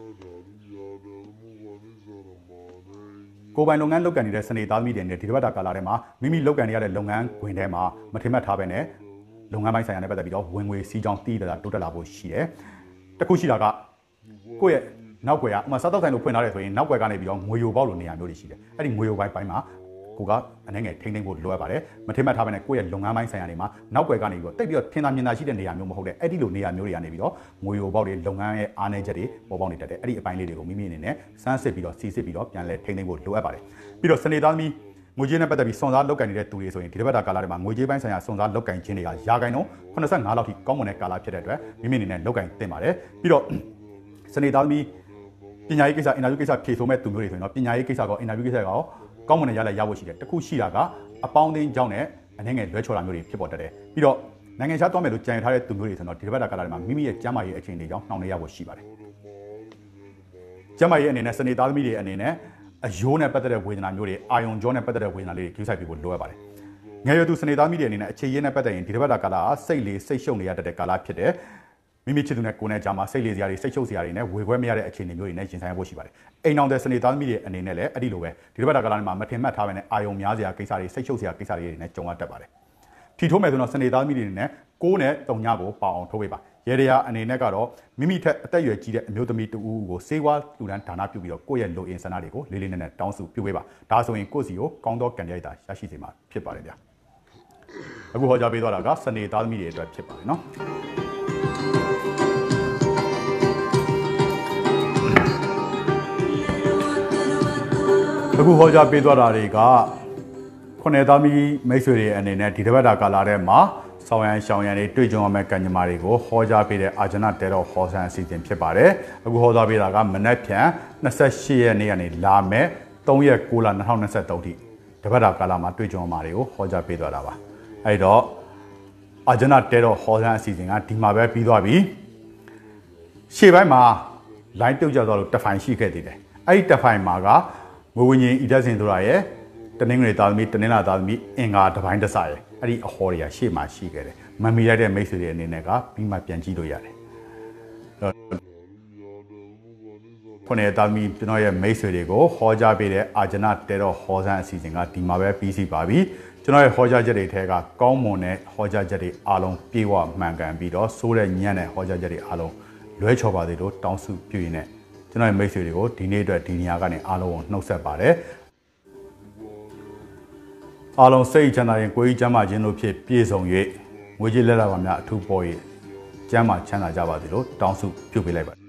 ကိုပိုင်လုပ်ငန်းလုပ်ကန်နေတဲ့စနေသားသမီးတွေနဲ့ဒီဘက်ကာလထဲမှာမိမိလုပ်ကန်နေရတဲ့လုပ်ငန်းခွင်ထဲမှာမထင်မှတ်ထားပဲနဲ့လုပ်ငန်းပိုင်းဆိုင်ရာနဲ့ပတ်သက်ပြီးတော့ဝင်ငွေစီးကြောင်းတီးတာတိုးတက်လာဖို့ရှိတယ်တခုရှိတာကကိုယ့်ရဲ့နောက်ွယ်ကဥမာစားတောက်ဆိုင်လို့ဖွင့်ထားတယ်ဆိုရင်နောက်ွယ်ကနေပြီးတော့ငွေယိုပေါက်လိုနေရာမျိုးတွေရှိတယ်အဲ့ဒီငွေယိုပိုင်းမှာကိုကအနေငယ်ထိမ့်သိမ့်ဖို့လိုအပ်ပါတယ်မထင်မှတ်ထားပဲနဲ့ကိုယ့်ရဲ့လုပ်ငန်းပိုင်းဆိုင်ရာတွေမှာနောက်ွယ်ကနေပြီးတော့တိတ်ပြီးတော့ထင်သာမြင်သာရှိတဲ့နေရာမျိုးမဟုတ်တဲ့အဲ့ဒီလိုနေရာမျိုးတွေကနေပြီးတော့ငွေယိုပေါက်တွေလုပ်ငန်းရဲ့အားနည်းချက်တွေပေါ်ပေါက်နေတတ်တယ်အဲ့ဒီအပိုင်းလေးတွေကိုမိမိအနေနဲ့စမ်းစစ်ပြီးတော့စီစစ်ပြီးတော့ပြန်လဲထိမ့်သိမ့်ဖို့လိုအပ်ပါတယ်ပြီးတော့စနေသားသမီးငွေကြေးနဲ့ပတ်သက်ပြီးစွန်စားလောက်ကင်နေတဲ့သူတွေဆိုရင်ဒီတစ်ပတ်တာကာလတွေမှာငွေကြေးပိုင်းဆိုင်ရာစွန်စားလောက်ကင်ခြင်းတွေကရာခိုင်နှုန်း85လောက်ထိကောင်းမွန်တဲ့ကာလဖြစ်တဲ့အတွက်မိမိအနေနဲ့လောက်ကင်တင်ပါတယ်ပြီးတော့စနေသားသမီးပညာရေးကိစ္စအင်တာဗျူးကိစ္စဖြေဆိုမဲ့သူမျိုးတွေဆိုရင်တော့ပညာရေးကိစ္စကအင်တာဗျူးကိစ္စကောကောင်းမွန်တဲ့ရလဒ်ရဖို့ရှိတယ်တခုရှိတာကအပေါင်းအသင်းကြောင့်နဲ့အနေငယ်လွဲချော်တာမျိုးတွေဖြစ်ပေါ်တတ်တယ်ပြီးတော့နိုင်ငံခြားသွားမယ်လို့ကြံထားတဲ့သူမျိုးတွေဆိုတော့ဒီတစ်ပတ်တာကာလတွေမှာမိမိရဲ့ကျန်းမာရေးအခြေအနေကြောင့်နှောင့်နှေးရဖို့ရှိပါတယ်ကျန်းမာရေးအနေနဲ့စနေသားသမီးတွေအနေနဲ့အယိုးနဲ့ပတ်သက်တဲ့ဝေဒနာမျိုးတွေအာယုံကြောနဲ့ပတ်သက်တဲ့ဝေဒနာလေးတွေကျူးဆိုင်ပြီးဖို့လိုအပ်ပါတယ်ငယ်ရွယ်သူစနေသားသမီးတွေအနေနဲ့အခြေရင်းနဲ့ပတ်သက်ရင်ဒီတစ်ပတ်တာကာလကစိတ်လေးစိတ်ရှုပ်နေရတတ်တဲ့ကာလဖြစ်တယ်မိမိချစ်သူနဲ့ကိုယ်နဲ့ကြားမှာစိတ်လေးစရာတွေစိတ်ရှုပ်စရာတွေနဲ့ဝေခွဲမရတဲ့အခြေအနေမျိုးတွေနဲ့ရင်ဆိုင်ရဖို့ရှိပါတယ်အိမ်အောင်တဲ့စနေသားသမီးတွေအနေနဲ့လည်းအဲ့ဒီလိုပဲဒီတစ်ပတ်တာကာလမှာမထင်မှတ်ထားပဲနဲ့အာယုံများစရာကိစ္စတွေစိတ်ရှုပ်စရာကိစ္စတွေနဲ့ကြုံရတတ်ပါတယ်ထီထိုးမယ်ဆိုတော့စနေသားသမီးတွေနဲ့ကိုယ်နဲ့တုံညကိုပေါအောင်ထိုးပေးပါရေတရားအနေနဲ့ကတော့မိမိထက်အသက်အရွယ်ကြီးတဲ့အမျိုးသမီးတူဦးကိုစေဝါလူဒန်းဒါနပြုပြီးတော့ကိုယ့်ရဲ့လိုအင်ဆန္ဒတွေကိုလေးလေးနက်နက်တောင်းစုပြုပေးပါဒါဆိုရင်ကိုယ့်စီကိုကောင်းသောကံကြိုက်တာရရှိစေမှာဖြစ်ပါတယ်ဗျာအခုဟောကြားပေးသွားတာကစနေသားသမီးတွေအတွက်ဖြစ်ပါတယ်နော်အခုဟောကြားပေးသွားတာတွေကခုနှစ်သားမီးမိတ်ဆွေတွေအနေနဲ့ဒီတစ်ပတ်တာကာလထဲမှာဆောင်းရန်ရှောင်းရန်တွေတွေ့ကြုံရမယ့်ကံကြမ္မာတွေကိုဟောကြားပေးတဲ့အာဂျနာတဲတော်ဟောဆန်အစီအစဉ်ဖြစ်ပါတယ်အခုဟောကြားပေးတာကမနက်ဖြန်28ရက်နေ့ကနေလာမယ့်3ရက်9လ2023ထိတစ်ပတ်တာကာလမှာတွေ့ကြုံရမှာတွေကိုဟောကြားပေးသွားတာပါအဲ့တော့အာဂျနာတဲတော်ဟောဆန်အစီအစဉ်ကဒီမှာပဲပြီးသွားပြီရှေ့ပိုင်းမှာ line ပြုတ်ကျသွားလို့တစ်ဖိုင်ရှိခဲ့သေးတယ်အဲ့ဒီတစ်ဖိုင်မှာကငွေဝင်းကြီးဤတက်စင်ဆိုတာရဲ့တနင်္ဂနွေသားသမီးတနင်္လာသားသမီးအင်္ဂါတစ်ပိုင်းတစ်စရဲ့အဲ့ဒီအဟောတွေကရှေ့မှာရှိခဲ့တယ်မမီလိုက်တဲ့မိတ်ဆွေတွေအနေနဲ့ကပြီးမှပြန်ကြည့်လို့ရတယ်ခုနှစ်သားသမီးကျွန်တော်ရဲ့မိတ်ဆွေတွေကိုဟောကြားပေးတဲ့အာဂျနာတဲတော်ဟောဆန်းအစီအစဉ်ကဒီမှာပဲပြီးစီပါပြီကျွန်တော်ရဲ့ဟောကြားချက်တွေထဲကကောင်းမွန်တဲ့ဟောကြားချက်တွေအားလုံးပြေဝမှန်ကန်ပြီးတော့စိုးတဲ့ညံ့တဲ့ဟောကြားချက်တွေအားလုံးလွဲချော်ပါသေးလို့တောင်းစုပြုရင်းနဲ့ကျွန်တော်ရဲ့မိတ်ဆွေတွေကိုဒီနေ့အတွက်ဒီနေရာကနေအားလုံးကိုနှုတ်ဆက်ပါတယ်အားလုံးစိတ်ချမ်းသာရင်ကိုယ်ကြီးချမ်းသာခြင်းတို့ဖြင့်ပြည့်စုံ၍ငွေကြေးလက်လာပါများအထူးပေါ်၍ကျမ်းမာချမ်းသာကြပါစေလို့တောင်းစုပြုပေးလိုက်ပါတယ်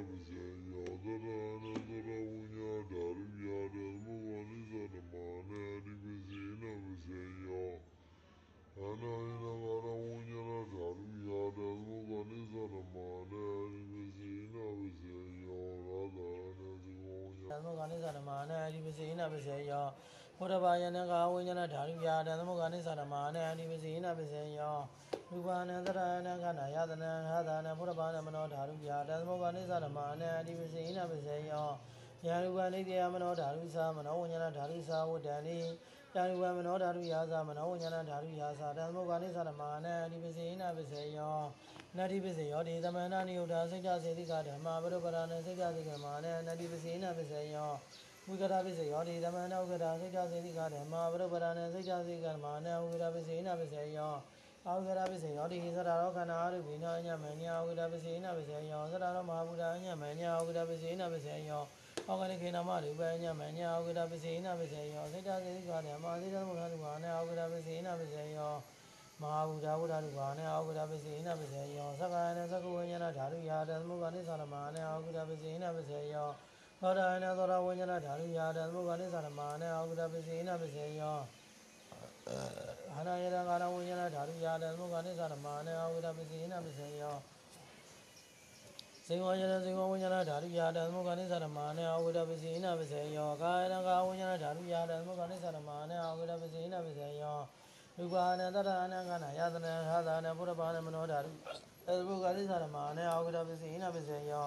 ဘုရားဘာယနကဝိညာဏဓာရုယာတသမုဂ္ဂနိသရမနဲ့အနိပစီနာပစေယောရူပနန္တရဏကနာယတနဟာသနဘုရားဘာနမနောဓာရုယာတသမုဂ္ဂနိသရမနဲ့အနိပစီနာပစေယောယာရူပနိတယမနောဓာရုသာမနောဝိညာဏဓာရုသာဝတ္တန်နိယာရူပမနောဓာရုယာသမနောဝိညာဏဓာရုယာသာတသမုဂ္ဂနိသရမနဲ့အနိပစီနာပစေယောနတ္တိပစေယောဒီသမဏနိယုဒ္ဓစိတ်တစေတိကဓမ္မဘုရားဗရဏစိတ်တစေကမနဲ့နတ္တိပစီနာပစေယောဝိကရာပိစေယောဒီသမဏဥက္ကရာစိတ်တစေတိကဓမ္မဘုရားဗရဏစိတ်တစေကဓမ္မနဲ့ဝိကရာပိစေနာပစေယောအာဝိကရာပိစေယောဒီသရရောခန္ဓာအရုပိနာအညမညာဝိကရာပိစေနာပစေယောသရရောမဟာဗုဒ္ဓအညမညာဝိကရာပိစေနာပစေယောဩဃနိခေနမရူပအညမညာဝိကရာပိစေနာပစေယောစိတ်တစေတိကဓမ္မစိတ်တသမုခသုဘာနဲ့ဝိကရာပိစေနာပစေယောမဟာဗုဒ္ဓဝိဒ္ဓလူဘာနဲ့ဝိကရာပိစေနာပစေယောသက္ကာနဲ့သက္ကဝိညာဏဓာရုယာတသမုခနိသရမနဲ့ဝိကရာပိစေနာပစေယောသောတာနဲ့သောတာဝိညာဏဓာရုယာတသမုခနိသရမနဲ့ဝိကရာပိစေနာပစေယောဟာနာယတကာရဝိညာဏဓာရုယာတသမုခနိသရမနဲ့ဝိကရာပိစေနာပစေယောဇေဝယတဇေဝဝိညာဏဓာရုယာတသမုခနိသရမနဲ့ဝိကရာပိစေနာပစေယောကာယတကာဝိညာဏဓာရုယာတသမုခနိသရမနဲ့ဝိကရာပိစေနာပစေယောရူပနန္တရဏကနာယတနာဟာသနာဘုရားဘာနမနောဓာရုသမုခနိသရမနဲ့ဝိကရာပိစေနာပစေယော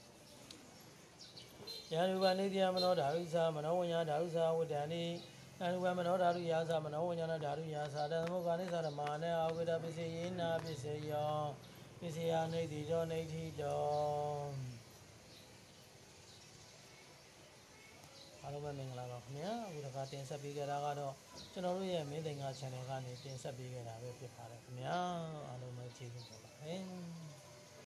ယာရူပနိတယမနောဓာရုသာမနောဝိညာဏဓာရုသာဝတ္တန်နိယာရူပမနောဓာရုယာသမနောဝိညာဏဓာရုယာသာတသမုခနိသရမနဲ့ဝိကရာပိစေနာပစေယောပိစေယနေတိတောနေတိတောအားလုံးပဲမင်္ဂလာပါခင်ဗျာအခုတခါတင်ဆက်ပေးခဲ့တာကတော့ကျွန်တော်တို့ရဲ့မင်းသိင်္ဂ channel ကနေတင်ဆက်ပေးခဲ့တာပဲဖြစ်ပါတယ်ခင်ဗျာအားလုံးပဲကျေးဇူးတင်ပါတယ်